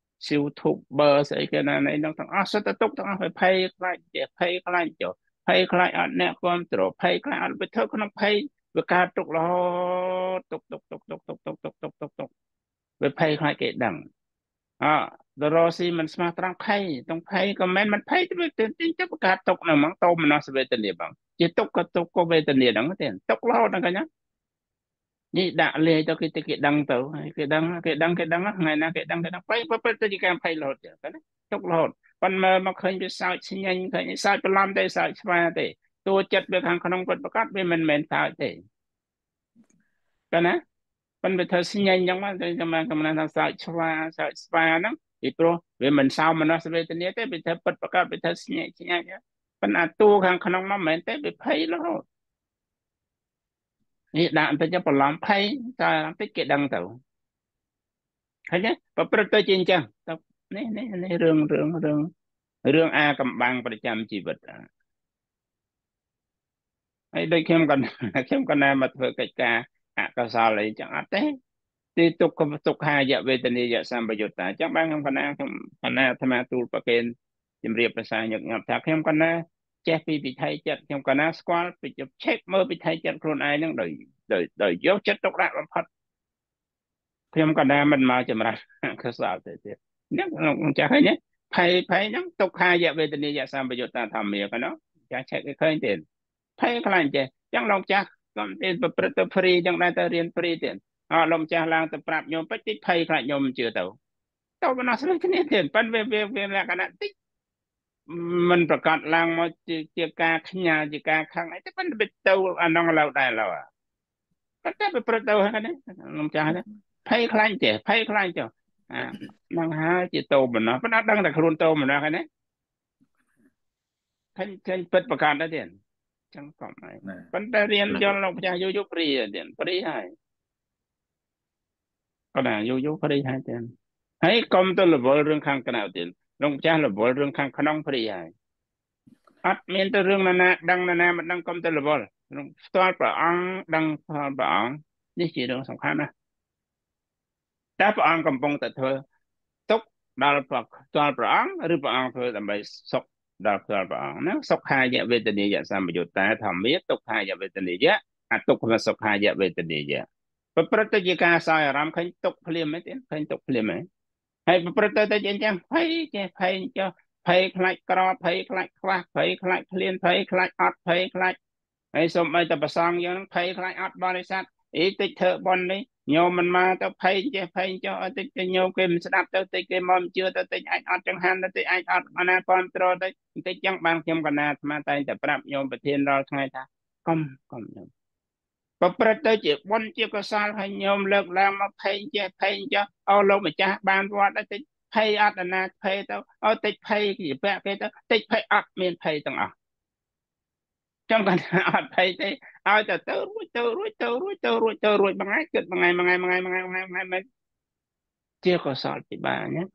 YouTuber ស្អីគេណានេះហ្នឹងទាំងអស់សិតតែទុកទាំងអស់ភ័យខ្លាចជាភ័យខ្លាចចុះភ័យខ្លាចអត់អ្នកគ្រប់គ្រងភ័យខ្លាចអត់ទៅធ្វើក្នុងភ័យវាកើតទុករហូតទុកទុកទុកទុកទុកទុកទុកទុកទុកទុកវាភ័យខ្លាចគេដឹងអដរស៊ីមិនស្មោះត្រង់ភ័យต้องភ័យក៏មិនមិនភ័យទៅទៅទៅប្រកាសទុកហ្នឹងហ្មងតោមនសវេទនាបងជាទុកក៏ទុកក៏វេទនាហ្នឹងទេទុករហូតហ្នឹងកញ្ញានេះដាក់លាយទៅគេគេដឹងទៅគេដឹងគេដឹងគេដឹងថ្ងៃណាគេដឹងគេដឹងភ័យប្រព្រឹត្តទៅជាការភ័យរហូតទៅណាទុករហូតប៉ុន្តែមកឃើញវាសើចស្ញាញ់ឃើញសើចបន្លំទេសើចស្វាទេតួចិត្តវាខាងក្នុងពិតប្រកបវាមិនមែនសើចទេកណាប៉ុន្តែធ្វើស្ញាញ់អញ្ចឹងមកទៅតាមកំណត់ថាសើចស្វាសើចស្វាហ្នឹងពីព្រោះវាមិនសោមនស្សវេទនាទេវាធ្វើពិតប្រកបវាធ្វើស្ញាញ់ស្ញាញ់ប៉ុន្តែតួខាងក្នុងនោះមិនមែនទេវាភ័យរហូតនេះដាក់បន្តិចបន្លំភ័យតែបន្តិចគេដឹងទៅឃើញទេប្រព្រឹត្តទៅជាអញ្ចឹងនេះនេះនេះរឿងរឿងរឿងរឿងអាកំបាំងប្រចាំជីវិតហើយដូចខ្ញុំក៏ខ្ញុំក៏ណែមកធ្វើកិច្ចការអកុសលអីចឹងអត់ទេទីទុក្ខទុក្ខាយវេទនីយសម្បយុត្តាចឹងបានខ្ញុំក៏ណែខ្ញុំក៏ណែអាត្មាទូលប្រកេនជំរាបប្រសាញឹកញាប់ថាខ្ញុំក៏ណែចេះពីវិថីចិត្តខ្ញុំក៏ណែស្គាល់ពីឆែកមើលវិថីចិត្តខ្លួនឯងហ្នឹងដោយដោយដោយយកចិត្តទុកដាក់បំផុតខ្ញុំក៏ណែមិនមកចម្រាស់អកុសលទៅទៀតហ្នឹងចាស់ឃើញទេភ័យភ័យហ្នឹងទុក្ខាយវេទនីយសម្បយុត្តាធម្មាក៏ណោះចាស់ឆែកឲ្យឃើញទេភ័យខ្លាចចេះចឹងលោកចាស់ក៏ទៅប្រព្រឹត្តទៅព្រីចឹងដែរទៅរៀនព្រីទៀតអត់លោកម្ចាស់ឡើងទៅប្រាប់ញោមពេចតិចភ័យខ្លាចញោមមិនជឿទៅទៅបណ្ដោះស្រាយគ្នាទៀតប៉ិនវាវាវាលក្ខណៈតិចមិនប្រកាសឡើងមកជាជាការខ្ញាល់ជាការខឹងអីទៅប៉ិនទៅទៅអានោះឡៅដែរឡៅប៉ុន្តែប្រព្រឹត្តទៅហ្នឹងណាលោកម្ចាស់ភ័យខ្លាចចេះភ័យខ្លាចចុះអាហ្នឹងហើយជាតោបណ្ដោះប៉ុន្តែដឹងតែខ្លួនតោបណ្ដោះហ្នឹងណាឃើញឃើញពិតប្រកាសដែរទៀតចឹងក៏មិនប៉ុន្តែរៀនយល់លោកម្ចាស់យូរយូរព្រីទៀតព្រីហើយក៏ណាយូរយូរព្រីហើយទៀតហើយកុំទៅរវល់រឿងខាងក្រៅទៀតលោកម្ចាស់រវល់រឿងខាងក្នុងព្រីហើយអត់មានទៅរឿងណាណាដឹងណាណាមិនដឹងកុំទៅរវល់ផ្ទាល់ព្រះអង្គដឹងផ្ទាល់ព្រះអង្គនេះជារឿងសំខាន់ណាស់តែព្រះអង្គកំពុងតែធ្វើទុកដល់ផ្ទាល់ព្រះអង្គឬព្រះអង្គធ្វើដើម្បីសុខដល់ផ្ទាល់ព្រះអង្គណាសុខាយវេទនីយសម្បយុត្តាធម្មាទុក្ខាយវេទនីយអទុក្ខសុខាយវេទនីយប្រព្រឹត្តទៅជាការសោយអារម្មណ៍ឃើញទុកភ្លាមទេឃើញទុកភ្លាមហ៎ហើយប្រព្រឹត្តទៅទៅជាអញ្ចឹងភ័យចេះភ័យចុះភ័យខ្លាចក្រភ័យខ្លាចខ្វះភ័យខ្លាចឃ្លានភ័យខ្លាចអត់ភ័យខ្លាចហើយសូម្បីតែប្រសងយើងភ័យខ្លាចអត់បរិស័ទអីតិចធ្វើបន់នេះញោមមិនមកទៅភ័យចេះភ័យចុះតិចទៅញោមគេមិនស្ដាប់ទៅតិចគេមកជឿទៅតិចអាចអត់ចង្ហាន់ទៅតិចអាចអត់អាណាគ្រប់ត្រទៅតិចចឹងបានខ្ញុំកណាអាត្មាតែងតែប្រាប់ញោមប្រធានរាល់ថ្ងៃថាកុំកុំញោមប្រព្រឹត្តទៅជាបុណ្យជាកុសលហើយញោមលើកឡើងមកភ័យចេះភ័យចុះអោលោកម្ចាស់បានវត្តតិចភ័យអត់អាណាភ័យទៅអោតិចភ័យជាពាក់គេទៅតិចភ័យអត់មានភ័យទាំងអស់ចាំគាត់អត់ភ័យទេឲ្យទៅទៅរួចទៅរួចទៅរួចទៅរួចទៅរួចមួយថ្ងៃគិតមួយថ្ងៃមួយថ្ងៃមួយថ្ងៃមួយថ្ងៃមួយថ្ងៃមួយថ្ងៃមិនជាកុសលពិបាកណា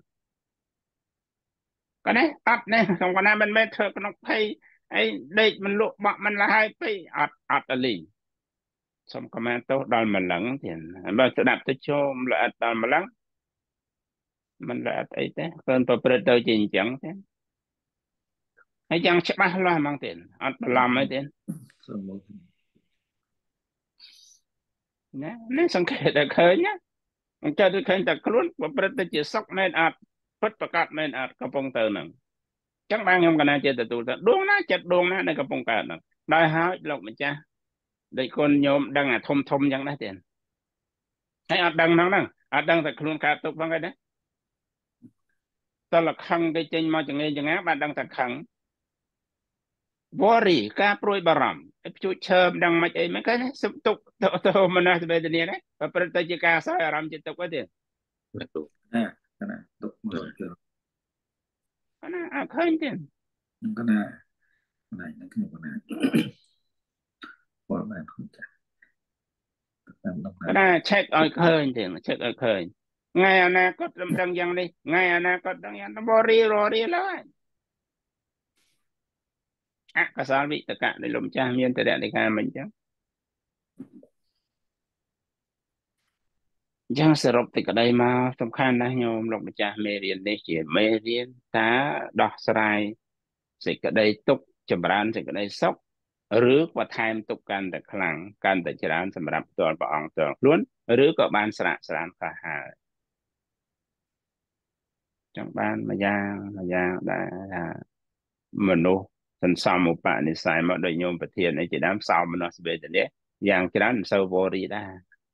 គាត់នេះអត់នេះខ្ញុំគាត់ណាមិនមែនធ្វើក្នុងភ័យអីដេកមិនលក់បក់មិនលហើយពេកអត់អត់អលីសូមខមាទោសដល់ម្លឹងទៀតបើស្ដាប់ទៅចូលល្អិតដល់ម្លឹងមិនល្អិតអីទេឃើញប្រព្រឹត្តទៅជាអញ្ចឹងទេហើយយ៉ាងច្បាស់លាស់ហ្មងទៀតអត់បន្លំអីទៀតណានេះសង្កេតតែឃើញណាអញ្ចឹងទៅឃើញតែខ្លួនប្រព្រឹត្តទៅជាសុខមែនអត់ពិតប្រកបមែនអត់កំពុងទៅហ្នឹងអញ្ចឹងបានខ្ញុំកណាចេះទទួលថាដួងណាចិត្តដួងណានៅកំពុងកើតហ្នឹងដោយហើយលោកម្ចាស់ដូចគុណញោមដឹងអាធំធំអញ្ចឹងដែរទៀតហើយអត់ដឹងហ្នឹងហ្នឹងអត់ដឹងតែខ្លួនកើតទុកហ្នឹងឯណាតលខឹងទៅចេញមកចងេចងាបានដឹងតែខឹងវរីការព្រួយបារម្ភឲ្យជួចឈើមិនដឹងមិនអីមិនគេសុខទុកទៅទៅមនស្សវេទនានេះប្រព្រឹត្តទៅជាការសោយអារម្មណ៍ចិត្តទុកទៅទៀតណាណាទុកមើលទៅណាអត់ឃើញទៀតក៏ណាណាខ្ញុំក៏ណាបងបានខុសចាណាឆែកឲ្យឃើញទៀតឆែកឲ្យឃើញថ្ងៃអនាគតមិនដឹងយ៉ាងនេះថ្ងៃអនាគតដឹងយ៉ាងបរិររីឡើយអកុសលវិតកៈនៃលោកម្ចាស់មានតរៈនៃការមិនអញ្ចឹងអញ្ចឹងសរុបទីក្តីមកសំខាន់ណាស់ញោមលោកម្ចាស់មេរៀននេះជាមេរៀនតាដោះស្រាយសេចក្តីទុក្ខចម្រើនសេចក្តីសុខឬក៏ថែមទុក្ខកាន់តែខ្លាំងកាន់តែច្រើនសម្រាប់ផ្ទាល់ព្រះអង្គផ្ទាល់ខ្លួនឬក៏បានស្រាកស្រានខ្លះហើយចឹងបានមួយយ៉ាងមួយយ៉ាងដែរថាមនុស្សសន្សំឧបនិស្ស័យមកដោយញោមប្រធានឯជាដើមសោមនស្សវេទនាយ៉ាងច្រើនមិនសូវវរីដែរ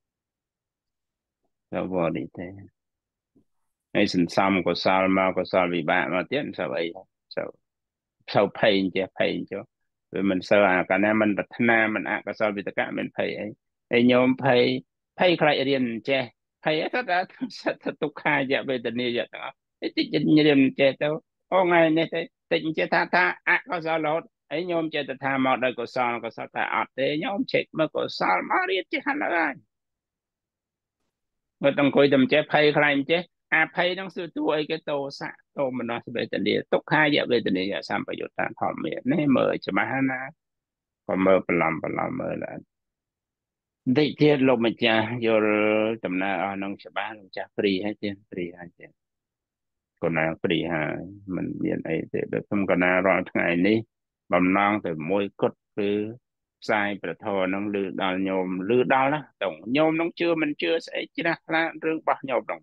សូវវរីទេហើយសន្សំកុសលមកកុសលវិបាកមកទៀតមិនសូវអីសូវសូវភ័យចេះភ័យចុះវាមិនសូវអាកាលណាមិនប្រាថ្នាមិនអកុសលវិតកៈមិនភ័យអីហើយញោមភ័យភ័យខ្លាចរៀនចេះភ័យថាថាទុក្ខាយវេទនាយទាំងអស់តិចរៀនចេះទៅអូថ្ងៃនេះទៅតិចចេះថាថាអកុសលរហូតហើយញោមចេះតែថាមកដោយកុសលកុសលតែអត់ទេញោមឆែកមើលកុសលមករៀនចេះហើយ người ta coi tầm chế phay khai chế à phay đang sự tuổi cái tô sạ tô mà nó về tình địa túc hai giờ về tình địa sam phải dụ tàn thọ miệng nè mời cho mà hana còn mơ làm làm mơ là đây tiết lộc mà cha vô tầm na ở nông sẽ ba nông cha free hay chưa free hay chưa còn nào free ha mình miền ấy thì được không còn nào rồi ngày ní bầm non từ môi cốt cứ sai bờ thò nông lư đào nhôm lư đào đó tổng nhôm nông chưa mình chưa sẽ chỉ là rương bạc nhôm đồng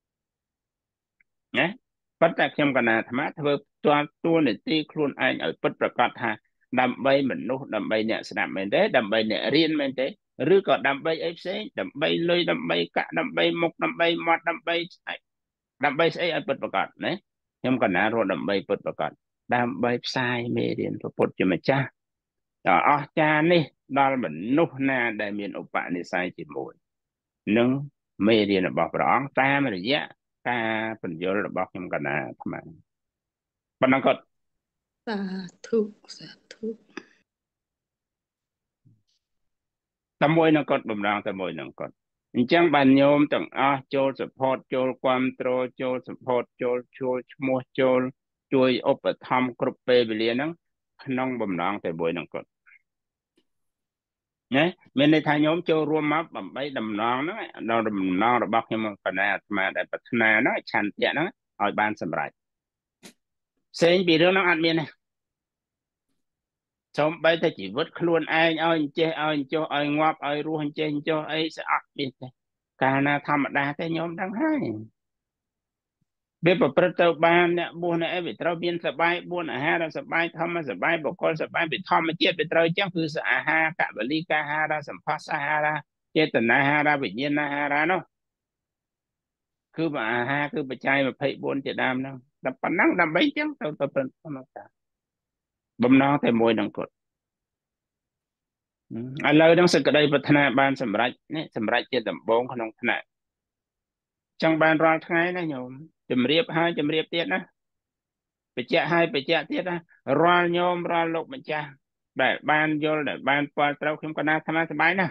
nhé bắt ta xem còn nào thắm thưa tua tua này ti khuôn anh ở bấtประกาศha đầm bay mình nô đầm bay nhẹ đầm bay đấy đầm bay nhẹ riêng mình đấy rư còn đầm bay ép xế đầm bay lôi đầm bay cả đầm bay mộc đầm bay mọt đầm bay đầm bay sẽ ở bấtประกาศđấy xem còn nào rồi đầm bay bấtประกาศđầm bay sai mê điện của bột cho mình cha đó cha này đó là mình nô na đại miền ốc bạn này sai chỉ mùi nâng mê điện là bảo rõ ta mà được giá ta phần vô là bảo xem còn nào mà bạn đang có สาธุสาธุ tầm môi nó có bầm răng tầm môi nó có chẳng bàn nhôm chẳng à cho support cho quan trô cho support cho cho mua cho chui ốp thăm group bê bì liền nó nông bầm răng tầm môi nó có nhé mình đây thay nhóm cho rùa map bầm bay đầm non nó nó đầm non rồi bọc nhưng mà phần này mà để bật na nó chăn tiện nó ở ban sầm rải xem bị đứa nó ăn miên này xong bây giờ chỉ vứt luôn ai ơi chơi ơi cho ơi ngoạp ơi ru hành chơi cho ấy sẽ ắt đi cả na thầm đa cái nhóm đang hay biết bảoประตูบ้านเนี่ยบุญเนี่ยไปเตาเบียนสบายบุญอาหารสบายทำมาสบายบอกคนสบายไปทำมาเจ็ดไปเตาจังคือสอาหารกะบริกาหาราสัมภาษาหาราเจตนาหาราวิญญาณหาราเนาะคือว่าอาหารคือปัจจัยมาเผยบุญจะดำเนาะแต่ปนังดำไปจังเตาเตาเป็นธรรมดาบ่มน้องแต่มวยดังกดอันเลยต้องสึกกระไดพัฒนาบ้านสำรัจเนี่ยสำรัจเจตบ่งขนมขนาดจังบ้านรอทั้งไงนะโยมจำเรียบให้จำเรียบเตี้ยนะไปเจ้าให้ไปเจ้าเตี้ยนะรอโยมรอลกมันจ้าแบบบ้านโยลแบบบ้านปอเต้าเข้มกันนะทำไมสบายนะ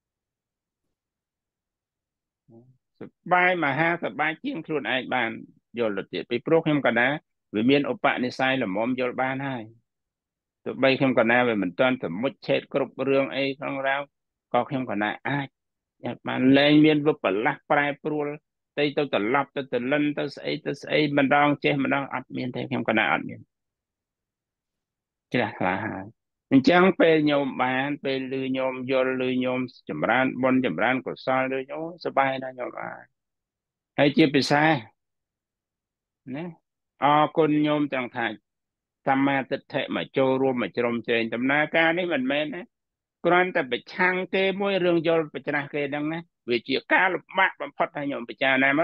สบายมาฮะสบายเจียงครุนไอ้บ้านโยลเตี้ยไปปลุกเข้มกันนะวิเมียนอุปนิสัยละมอมโยลบ้านให้ตัวใบเข้มกันนะไปเหมือนตอนสมมติเช็ดกรุบเรื่องไอ้ของเราก็เข้มกันนะอ้อยากมาเล่นเมียนวุบปลักปลายปลุกtay tôi tự lập tôi tự lên tôi sẽ tôi sẽ mình đang chơi mình đang ăn miên theo không có nào ăn miên chứ là là hại mình chẳng về nhôm bàn về lư nhôm vô lư nhôm chấm ran bon chấm ran của sao lư nhôm sờ bay đó nhôm à hay chưa bị sai nè à con nhôm chẳng thà tham ma tịch thể mà trôi luôn mà trôm trên tầm na ca đấy mình men đấy còn ta bị chăng kê môi rừng vô bị chăng kê đằng này vì chuyện cá lục mát bằng phật hay nhôm bị chăng này mất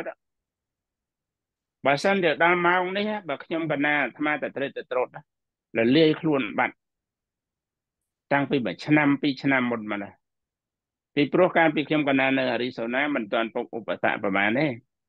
bà sân được đa mau đấy ha bà nhôm bà na tham ma tịch thể tịch trột đó là lia luôn bạnตั้งปีแบบชนะปีชนะหมดมาเลยปีโปรการปีเข้มกันนานในอาริโซนามันตอนพบอุปสรรคประมาณนี้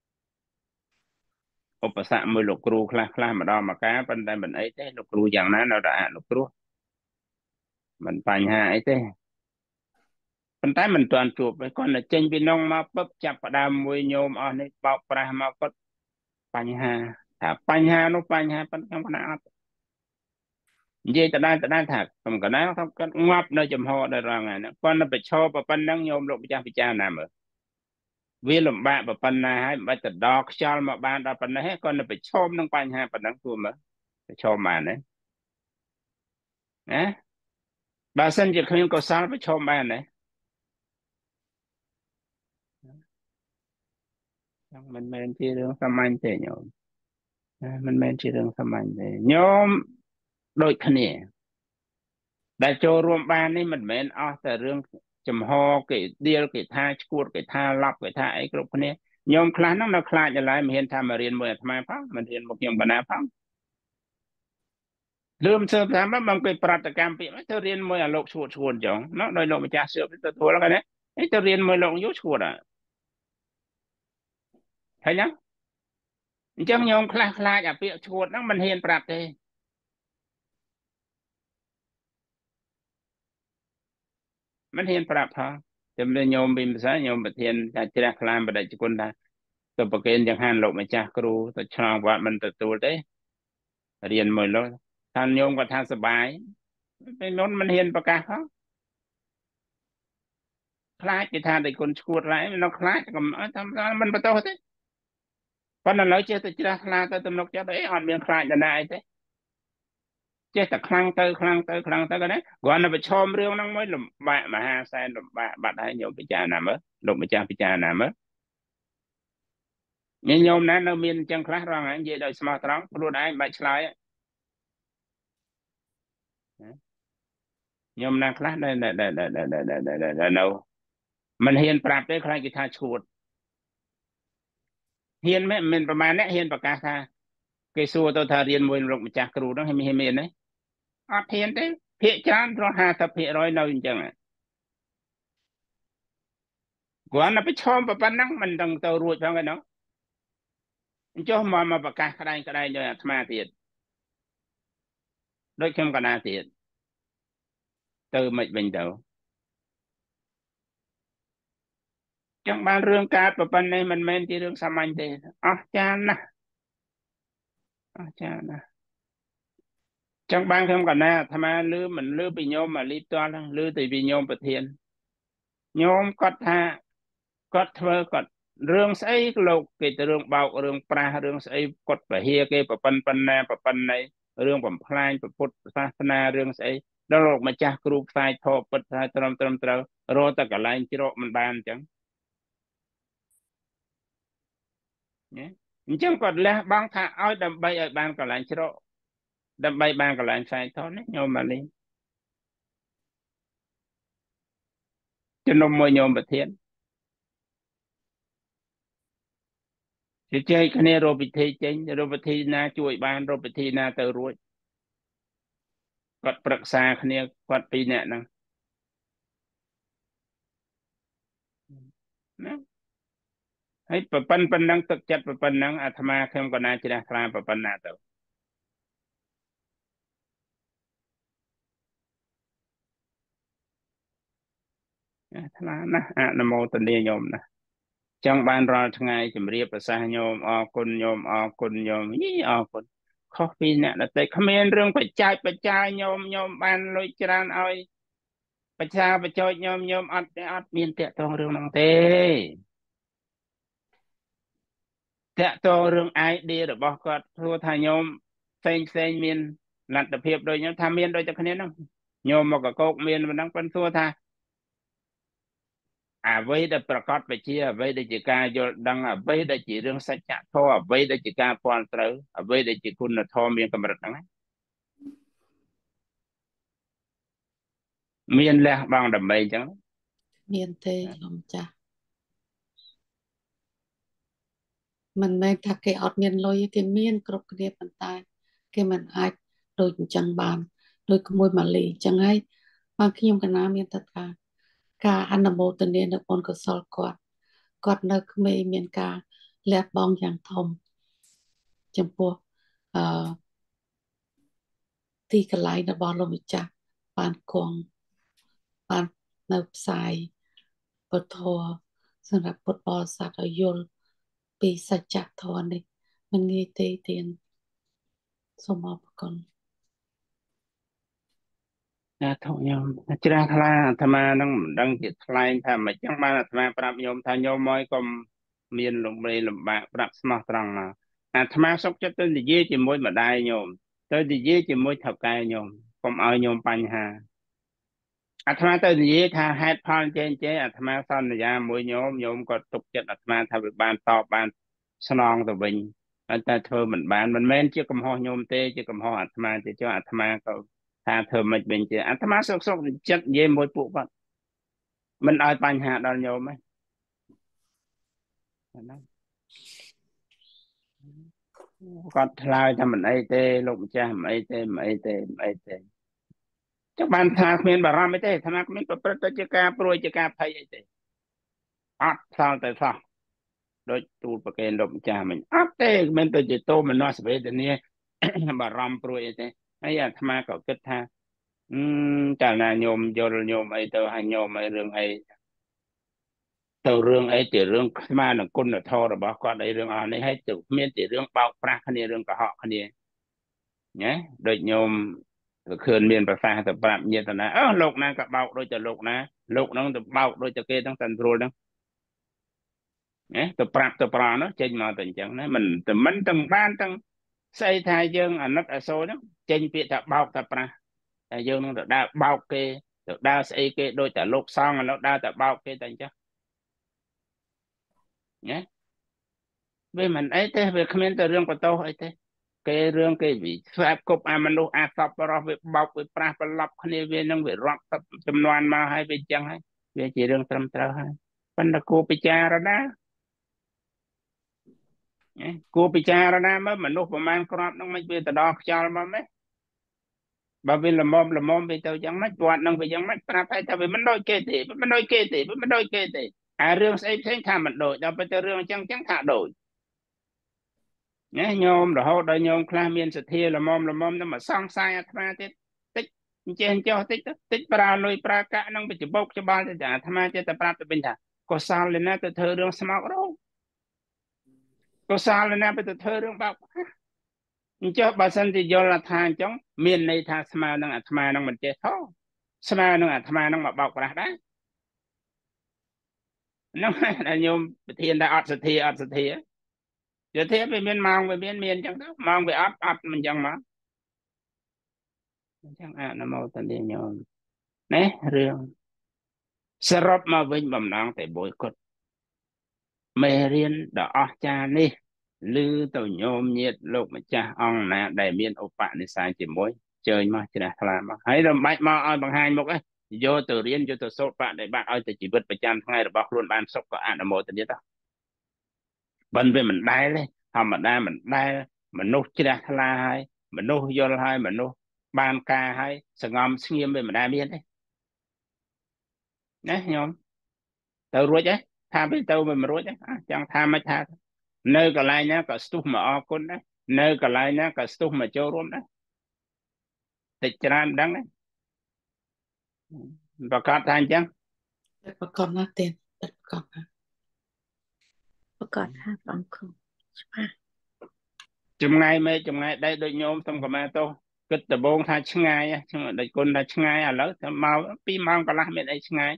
อุปสรรคมือลูกครูคลาคลามาดอมาก้าปันได้เหมือนไอ้เต้ลูกครูอย่างนั้นเราได้ลูกครูมันปัญหาไอ้เต้ปันได้มันตอนจูบไปก่อนน่ะเจนพี่น้องมาปุ๊บจับประดามมวยโยมอ๋อนี่ปอกปลามาก็ปัญหาถ้าปัญหาโน้ปัญหาปัญหาปัญหาvậy ta đang ta đang thật không có nói không có ngáp nơi chùm ho đây rồi này con nó bị cho và pan năng nhôm lục cha cha nằm ở vì làm bạn và pan này hay bây giờ đọc cho mà bạn đọc pan này con nó bị cho năng pan hai pan năng thua mà cho mà đấy nè bà sinh chỉ không có sao phải cho bạn này mình men chỉ đường tham anh thế nhôm mình men chỉ đường tham anh thế nhôm đôi khăn nè đại cho rùm ban này mình men ởแต่เรื่องจำฮอcái deal cáiท่าชูดcáiท่าลับcáiท่าไอ้กรุ๊ปนี้ยอมคลานั่งเราคลาจะไรไม่เห็นทำมาเรียนเมื่อทำไมพังมันเรียนบกยมกันนะพังลืมเสิร์ฟถามว่ามันเป็นปรัชญาปีไม่จะเรียนเมื่อโลกชวดชวนจังเนาะโดยโลกมันจะเสิร์ฟตัวตัวแล้วกันเนี่ยไอ้จะเรียนเมื่อโลกยุชวดอ่ะใช่ยังจังยอมคลาคลาจากปีชวดนั่งมันเห็นปรัชญามันเห็นปรัชญาចាំតែញោមពីភាសាញោមប្រធានថាជ្រះខ្លាមបដិជគុណថាទៅប្រកេនចង្ហាន់លោកម្ចាស់គ្រូទៅឆ្លងវត្តមិនទទួលទេរៀនមួយលោកថាញោមគាត់ថាសបាយពេលនោះមិនហ៊ានប្រកាសផងខ្លាចគេថាតែគុណឈួតឡើយនៅខ្លាចកុំអត់តាមមិនបន្ទោសទេប៉ុន្តែឥឡូវចេះតែជ្រះថ្លាទៅទំនុកចិត្តអីអត់មានខ្លាចដល់ណាអីទេចេះតែខ្លាំងទៅខ្លាំងទៅខ្លាំងទៅក៏ណាគ្រាន់តែប្រឈមរឿងហ្នឹងមួយលំបាកមហាសែនលំបាកបាត់ហើយញោមពិចារណាមើលលោកម្ចាស់ពិចារណាមើលញញោមណានៅមានអញ្ចឹងខ្លះរងហើយនិយាយដោយស្មោះត្រង់ខ្លួនឯងបាច់ឆ្លើយញោមណាខ្លះដែលដែលដែលដែលដែលនៅមិនហ៊ានប្រាប់ទេខ្លាចគេថាឈួតហ៊ានមិនមិនប្រហែលអ្នកហ៊ានប្រកាសថាគេសួរទៅថារៀនមួយលោកម្ចាស់គ្រូហ្នឹងហើយមានទេអត់ហ៊ានទេភាគច្រើនរស់ ห้าสิบភាគរយ នៅអញ្ចឹងគ្រាន់តែប្រឈមប៉ុណ្ណឹងមិនដឹងទៅរួចផងឯនោះអញ្ចឹងមកមកប្រកាសក្តែងក្តែងដោយអាត្មាទៀតដូចខ្ញុំកណាទៀតទៅមិនវិញទៅចឹងបានរឿងកើតប៉ុណ្ណេះមិនមែនជារឿងសាមញ្ញទេអស្ចារ្យណាស់អស្ចារ្យណាស់ចឹងបានខ្ញុំកណាអាត្មាលឺមិនលឺពីញោមមកលីផ្ទាល់លឺទៅពីញោមប្រធានញោមគាត់ថាគាត់ធ្វើគាត់រឿងស្អីលោកគេទៅរឿងបោករឿងប្រាស់រឿងស្អីគាត់ពហិគេប្រពន្ធប៉ុណ្ណាប្រពន្ធណីរឿងបំផ្លាញពុទ្ធសាសនារឿងស្អីដល់លោកម្ចាស់គ្រូផ្សាយធម៌ពិតថាត្រឹមត្រឹមត្រូវរកតែកន្លែងជ្រកមិនបានអញ្ចឹងអញ្ចឹងគាត់លះបង់ថាឲ្យដើម្បីឲ្យបានកន្លែងជ្រកដើម្បីបានកន្លែងផ្សាយធម៌នេះញោមមកនេះជំនុំមួយញោមប្រធានជជែកគ្នារកវិធីចេញរកវិធីណាជួយបានរកវិធីណាទៅរួចគាត់ប្រឹក្សាគ្នាគាត់ពីរនាក់ហ្នឹងណាហើយប្រពន្ធប៉ុណ្ណឹងទឹកចិត្តប្រពន្ធហ្នឹងអាត្មាខ្ញុំក៏ណាជ្រះថ្លាប្រពន្ធណាទៅថ្លាណាស់អនុមោទនាញោមណាចង់បានរាល់ថ្ងៃជម្រាបប្រសាសន៍ញោមអរគុណញោមអរគុណញោមយីអរគុណខុសពីអ្នកដទៃគ្មានរឿងបច្ចាយបច្ចាយញោមញោមបានលុយច្រើនឲ្យបច្ចាបច្ចោចញោមញោមអត់អត់មានតាក់ទងរឿងហ្នឹងទេតាក់ទងរឿង ไอ ดี របស់គាត់ព្រោះថាញោមផ្សេងផ្សេងមានលទ្ធភាពដូចញោមថាមានដូចតែគ្នាហ្នឹងញោមមកកកោកមានប៉ុណ្ណឹងប៉ុន្តែថាអ្វីដែលប្រកបវិជាអ្វីដែលជាការយល់ដឹងអ្វីដែលជារឿងសច្ចធម៌អ្វីដែលជាការពាល់ត្រូវអ្វីដែលជាគុណធម៌មានកម្រិតហ្នឹងមានលះបង់ដើម្បីអញ្ចឹងមានទេខ្ញុំចាស់មិនមែនថាគេអត់មានលុយគេមានគ្រប់គ្នាប៉ុន្តែគេមិនអាចដូចអញ្ចឹងបានដូចក្មួយម៉ាលីអញ្ចឹងហើយបានខ្ញុំកណាមានតែថាការអនុមោទនានៅបុណ្យកុសលគាត់គាត់នៅក្មេងមានការលះបង់យ៉ាងធំចំពោះអឺទីកន្លែងរបស់លោកម្ចាស់បានគង់បាននៅផ្សាយពុទ្ធធម៌សម្រាប់ពុទ្ធបរិស័ទឲ្យយល់ពីសច្ចធម៌នេះមិនងាយទេទៀនសូមអរគុណណាធំញោមជ្រះថ្លាអាត្មានឹងមិនដឹងជាថ្លែងថាមិនចឹងបានអាត្មាប្រាប់ញោមថាញោមមកកុំមានលំលេលំបាកប្រាប់ស្មោះត្រង់មកអាត្មាសុខចិត្តទៅនិយាយជាមួយម្ដាយញោមទៅនិយាយជាមួយថៅកែញោមកុំឲ្យញោមបញ្ហាអាត្មាទៅនិយាយថាហេតុផលចេះចេះអាត្មាសន្យាមួយញោមញោមក៏ទុកចិត្តអាត្មាថាវាបានតបបានស្នងទៅវិញតែធ្វើមិនបានមិនមែនជាកំហុសញោមទេជាកំហុសអាត្មាទេចុះអាត្មាក៏ថាធ្វើមិនវិញទេអាត្មាសុកសុកចិត្តនិយាយមួយពួកគាត់មិនឲ្យបញ្ហាដល់ញោមទេគាត់ឆ្លើយថាមិនអីទេលោកម្ចាស់មិនអីទេមិនអីទេមិនអីទេចុះបានថាគ្មានបារម្ភអីទេថាគ្មានប្រព្រឹត្តទៅជាការព្រួយជាការភ័យអីទេអត់ឆ្លងទៅសោះដូចទូលប្រកេនលោកម្ចាស់មិញអត់ទេមិនទៅជាតោមនស្សវេទនាបារម្ភព្រួយអីទេហើយអាត្មាក៏គិតថាអឺចាណាញោមយល់ញោមអីទៅឲ្យញោមអីរឿងអី từ rương ấy từ rương mà là quân là thô rồi bao con đấy rương ở này hay từ miền từ rương bao pra khăn rương cả họ khăn nhé đôi nhôm khơi miền bờ pha từ bạm như thế này ơ lục na cả bao đôi từ lục na lục nó từ bao đôi từ kia tăng tần rồi đó nhé từ bạm từ bạm nó trên mà tình trạng này mình từ mình từng ban từng xây thay dương ở nước ở số đó trên phía tập bao tập ra thay dương nó được đa bao kê được đa xây kê đôi từ lục xong nó đa từ bao kê tình trạng nhé vì mình ấy thế về comment từ riêng của tôi ấy thế cái riêng cái vị pháp cục amanu asap rồi về bọc về pra về lọc này về năng về rock tập chấm loan mà hay về chẳng hay về chỉ riêng trầm trơ hay phần là cô bị cha rồi đó cô bị cha rồi đó mới mình lúc mà mang crop nó mới về từ đó cho mà mấy bà vì là mồm là mồm về từ chẳng mấy quạt năng về chẳng mấy pra phải tại vì mình đôi kê thì mình đôi kê thì mình đôi kê thì à riêng xây xây tham mình đổi đâu phải từ riêng chẳng chẳng thả đổi nhé nhôm rồi hốt đây nhôm khai miên sự thiê là mom là mom nó mà sang sai tham gia tích trên cho tích tích pra lôi pra cả năng bị chụp bốc cho ba thì đã tham gia tới pra tới bình thản có sao lên nè từ thơ đường smart đâu có sao lên nè từ thơ đường bọc cho bà sân thì do là thang chống miền này thang smart năng tham năng mình chơi thô smart năng tham năng mà bọc ra đấy nó là nhôm thiên đã ọt sự thiê ọt sự thiê giờ thế về miền mong về miền miền chẳng đó mong về ọt ọt mình chẳng mà chẳng hạn là mâu tình đi nhôm nè riêngสรุปมาវិញបំណងតែមួយគត់មេរៀនដ៏អស្ចារ្យនេះឮទៅញោមញាតិលោកម្ចាស់អង្គណាដែលមានឧបនិស្ស័យជាមួយជើញមកជ្រះថ្លាមកហើយរំបាច់មកឲ្យបង្ហាញមុខឯងយកទៅរៀនយកទៅសូត្របដិបត្តិឲ្យទៅជីវិតប្រចាំថ្ងៃរបស់ខ្លួនបានសុខក៏អនុមោទនាទៅបិណ្ឌវាមិនដែលទេធម្មតាមិនដែលមនុស្សជ្រះថ្លាហើយមនុស្សយល់ហើយមនុស្សបានការហើយសង្ងំស្ងៀមវាមិនដែលមានទេណាញោមទៅរួចហើយថាទៅទៅមិនរួចទេចង់ថាមិនថានៅកន្លែងណាក៏ស្ទុះមកអរគុណដែរនៅកន្លែងណាក៏ស្ទុះមកចូលរួមដែរតិចច្រើនដឹងដែរប្រកាសថាអញ្ចឹងប្រកបណាស់ទេប្រកបណាស់ប្រកាសថាបងគ្រូច្បាស់ចម្ងាយមេចម្ងាយដែរដូចញោមសុំកម្មាទោសគិតដំបងថាឆ្ងាយដូចគុណថាឆ្ងាយឥឡូវទៅមកពីរម៉ោងកន្លះមានអីឆ្ងាយ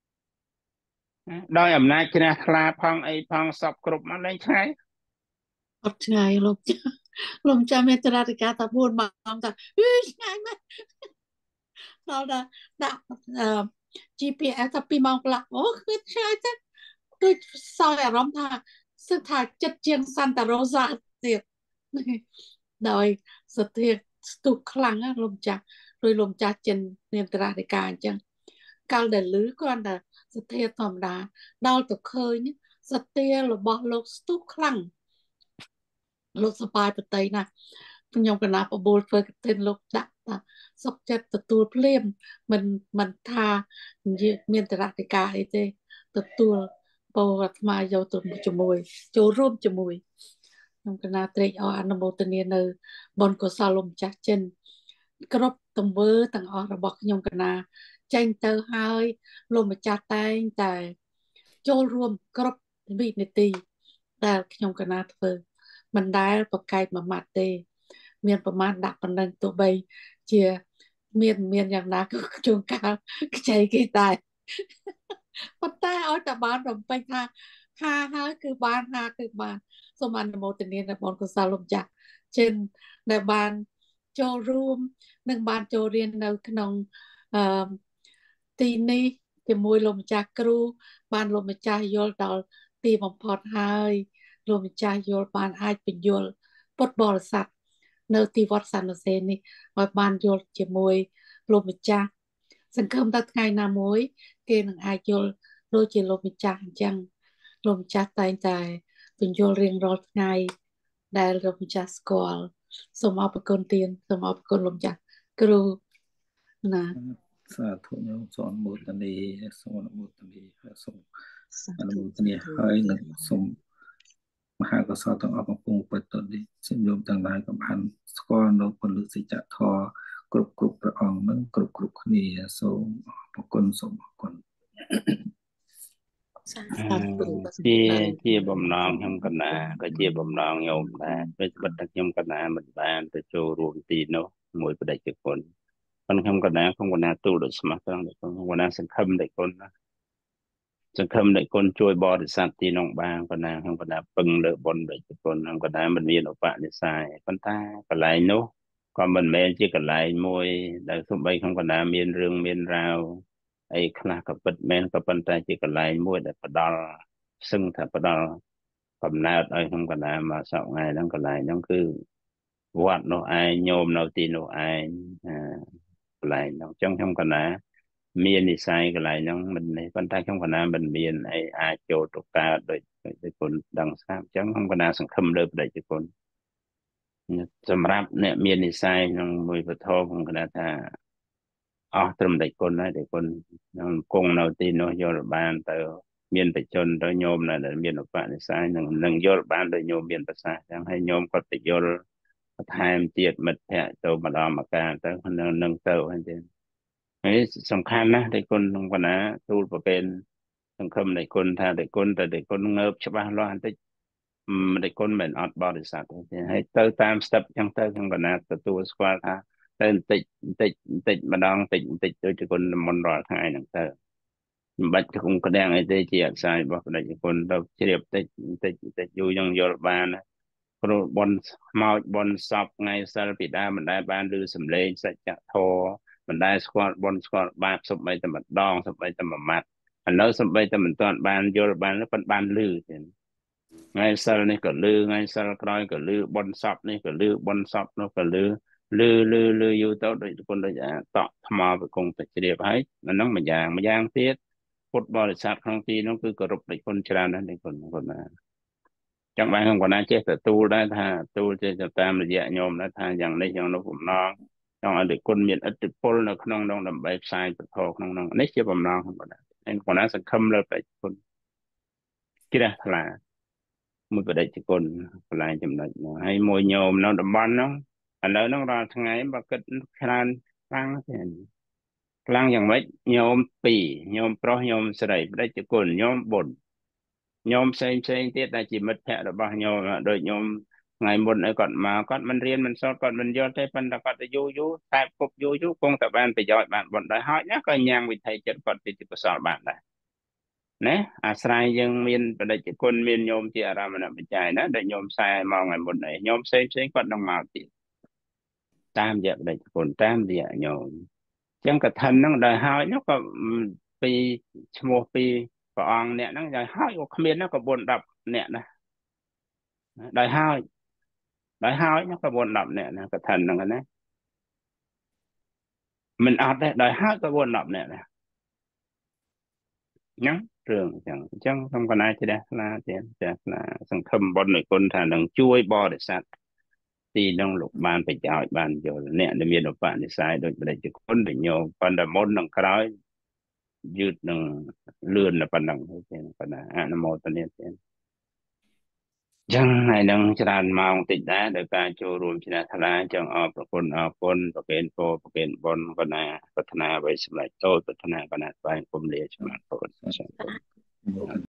ដោយអំណាចជ្រះថ្លាផងអីផងសពគ្រប់មកលែងឆ្ងាយអត់ឆ្ងាយលោកលោកចាំមានតរតិកាថាបួនម៉ោងថាអឺឆ្ងាយមែនដល់ដាក់អឺ ជី พี เอส ថាពីរម៉ោងកន្លះអូគឺឆ្ងាយទេដូចសោយអារម្មណ៍ថាសឹកថាចិត្តជាងសាន់តារ៉ូសាទៀតដោយសធាស្ទុះខ្លាំងណាលោកចាស់ដោយលោកចាស់ចិនមានតរតិកាអញ្ចឹងកាលដែលលឺគាត់ថាសធាធម្មតាដល់ទៅឃើញសធារបស់លោកស្ទុះខ្លាំងលោកសបាយបតីណាខ្ញុំកណាបបួលធ្វើកឋិនលោកដាក់ថាសុខចិត្តទទួលភ្លាមមិនមិនថាមានតរតិកាអីទេទទួលពោអាត្មាយកទៅជាមួយចូលរួមជាមួយខ្ញុំកណាត្រេកអរអនុមោទនានៅបុណ្យកុសលលោកម្ចាស់ចិនគ្រប់ទង្វើទាំងអស់របស់ខ្ញុំកណាចេញទៅហើយលោកម្ចាស់តែងតែចូលរួមគ្រប់វិនាទីដែលខ្ញុំកណាធ្វើមិនដែលប្រកែកមួយម៉ាត់ទេមានប្រមាណដាក់ប៉ុណ្ណឹងទោះបីជាមានមានយ៉ាងណាក៏ជួនកាលខ្ចីគេតែប៉ុន្តែឲ្យតែបានរំពេចថាហាហើយគឺបានហាគឺបានសូមអនុមោទនាដល់បងកុសលលោកម្ចាស់ចិនដែលបានចូលរួមនិងបានចូលរៀននៅក្នុងអឺទីនេះជាមួយលោកម្ចាស់គ្រូបានលោកម្ចាស់យល់ដល់ទីបំផុតហើយលោកម្ចាស់យល់បានអាចបញ្យល់ពុទ្ធបរិស័ទនៅទីវត្តសន្និសេននេះឲ្យបានយល់ជាមួយលោកម្ចាស់សង្ឃឹមថាថ្ងៃណាមួយគេនឹងអាចយល់ដូចជាលោកម្ចាស់អញ្ចឹងលោកម្ចាស់តែងតែបញ្យល់រៀងរាល់ថ្ងៃដែលលោកម្ចាស់ស្គាល់សូមអរគុណទានសូមអរគុណលោកម្ចាស់គ្រូណាសាធុញោមសូមអនុមោទនាសូមអនុមោទនាសូមអនុមោទនាហើយនឹងសូមមហាកុសលទាំងអស់កំពុងបិទនេះសូមញោមទាំងឡាយក៏បានស្គាល់នៅពលិសច្ចធម៌គ្រប់គ្រប់ព្រះអង្គនឹងគ្រប់គ្រប់គ្នាសូមអរគុណសូមអរគុណសាសាធុជាបានជាបំណងខ្ញុំកណាក៏ជាបំណងញោមដែរពេលបិទតែខ្ញុំកណាមិនបានទៅចូលរួមទីនោះមួយបដិជគុណប៉ុន្តែខ្ញុំកណាខ្ញុំកណាទូលដូចស្មោះត្រង់ខ្ញុំកណាសង្ឃឹមដែលគុណណាសង្ឃឹមដែលគុណជួយបរិស័ទទីនោះបានកណាខ្ញុំកណាពឹងលើបុណ្យដែលគុណខ្ញុំកណាមិនមានឧបនិស្ស័យប៉ុន្តែកន្លែងនោះក៏មិនមែនជាកន្លែងមួយដែលសូម្បីខ្ញុំកណាមានរឿងមានរាវអីខ្លះក៏ពិតមែនក៏ប៉ុន្តែជាកន្លែងមួយដែលផ្ដល់សឹងថាផ្ដល់កំណើតឲ្យខ្ញុំកណាមកសប្តាហ៍ថ្ងៃហ្នឹងកន្លែងហ្នឹងគឺវត្តនោះឯងញោមនៅទីនោះឯងកន្លែងហ្នឹងអញ្ចឹងខ្ញុំកណាមាននិស្ស័យកន្លែងហ្នឹងមិននេះប៉ុន្តែខ្ញុំកណាមិនមានអីអាចចូលទៅកើតដូចដូចគុណដឹងស្រាប់អញ្ចឹងខ្ញុំកណាសង្ឃឹមលើបដិជគុណសម្រាប់អ្នកមាននិស្ស័យក្នុងមួយពធខ្ញុំកណាថាអស់ត្រឹមតែគុណហើយតែគុណនឹងគង់នៅទីនោះយល់បានទៅមានបច្ចុប្បន្នទៅញោមនៅដែលមានឧបនិស្ស័យនឹងនឹងយល់បានដោយញោមមានប្រសាសន៍អញ្ចឹងហើយញោមក៏ទៅយល់បន្ថែមទៀតមិត្តភ័ក្តិទៅម្ដងម្កាលទៅនឹងនឹងទៅហើយទៀតហើយសំខាន់ណាស់ដែលគុណក្នុងកណាទូលប្រកេនសង្ឃឹមដែលគុណថាដែលគុណតែដែលគុណងើបច្បាស់លាស់បន្តិចមិនដែលគុណមិនអត់បរិស័ទទេហើយទៅតាមស្ទប់អញ្ចឹងទៅក្នុងកណាទទួលស្គាល់ថាទៅបន្តិចបន្តិចបន្តិចម្ដងបន្តិចបន្តិចដូចគុណមុនរាល់ថ្ងៃហ្នឹងទៅមិនបាច់គុំក្តាំងអីទេជាអក្សររបស់បដិជគុណទៅជ្រាបតិចបន្តិចបន្តិចយូរយ៉ាងយល់បានព្រោះបនខ្មោចបនសពថ្ងៃសិលពីដើមមិនដែលបានឮសំឡេងសច្ចធម៌មិនដែលស្គាល់បនស្គាល់បាបសម្បីតែម្ដងសម្បីតែមួយម៉ាត់ឥឡូវសម្បីតែមិនទាន់បានយល់បានប៉ុន្តែបានឮទៀតថ្ងៃសិលនេះក៏ឮថ្ងៃសិលក្រោយក៏ឮបនសពនេះក៏ឮបនសពនោះក៏ឮលឺលឺលឺយូរទៅដូចគុណដូចអាតក់ថ្មវាគង់តែជ្រាបហើយអាហ្នឹងមួយយ៉ាងមួយយ៉ាងទៀតពុទ្ធបរិស័ទក្នុងទីនោះគឺគោរពដូចគុណច្រើនណាស់ដូចគុណគុណណាចឹងបានខ្ញុំក៏ណាចេះទទួលដែរថាទទួលចេះតាមរយៈញោមដែរថាយ៉ាងនេះយ៉ាងនោះបំណងចង់ឲ្យដូចគុណមានឥទ្ធិពលនៅក្នុងនោះដើម្បីផ្សាយពធក្នុងនោះនេះជាបំណងខ្ញុំក៏ណាហើយក៏ណាសង្ឃឹមលើបដិគុណជ្រះថ្លាមួយបដិគុណកន្លែងចំណុចនោះហើយមួយញោមនៅតំបន់នោះឥឡូវហ្នឹងរាល់ថ្ងៃបើគិតច្រើនខ្លាំងទេខ្លាំងយ៉ាងម៉េចញោមពីរញោមប្រុសញោមស្រីបដិជគុណញោមបុត្រញោមផ្សេងផ្សេងទៀតដែលជាមិត្តភ័ក្តិរបស់ញោមដូចញោមថ្ងៃមុនឲ្យគាត់មកគាត់មិនរៀនមិនសូត្រគាត់មិនយល់ទេប៉ុន្តែគាត់ទៅយូរយូរតែគប់យូរយូរគង់តែបានប្រយោជន៍បានបុណ្យដែរហើយណាក៏ញ៉ាំងវិថីចិត្តគាត់ពីកុសលបានដែរណាអាស្រ័យយើងមានបដិជគុណមានញោមជាអារម្មណបច្ច័យណាដែលញោមខ្សែមកថ្ងៃមុនឯងញោមផ្សេងផ្សេងគាត់នឹងមកទៀតតាមរយៈបដិជគុណតាមរយៈញោមចឹងកថាហ្នឹងដែលហើយនោះក៏ពីឈ្មោះពីព្រះអង្គអ្នកហ្នឹងដែលហើយក៏គ្មានណាក៏បួនដប់អ្នកណាដែលហើយដែលហើយនោះក៏បួនដប់អ្នកណាកថាហ្នឹងណាមិនអត់ទេដែលហើយក៏បួនដប់អ្នកណាញ៉ឹងរឿងអញ្ចឹងអញ្ចឹងខ្ញុំកណាជ្រះថ្លាទៀតជ្រះថ្លាសង្ឃឹមបុណ្យនៃគុណថានឹងជួយបរិស័ទទីនោះលោកបានប្រយោជន៍បានយល់អ្នកដែលមានឧបនិស្ស័យដូចបដិជគុណដូចញោមប៉ុន្តែមុននឹងក្រោយយឺតនឹងលឿនតែប៉ុណ្ណឹងទេប៉ុន្តែអនុមោទនាទៀតចឹងហើយនឹងច្រើនម៉ោងតិចដែរដោយការចូលរួមជ្រះថ្លាចឹងអរប្រគុណអរគុណប្រកេនពរប្រកេនបុណ្យកណាប្រាថ្នាអ្វីសម្រេចតូចប្រាថ្នាកណាស្វែងគុំលាឆ្មាតពុទ្ធ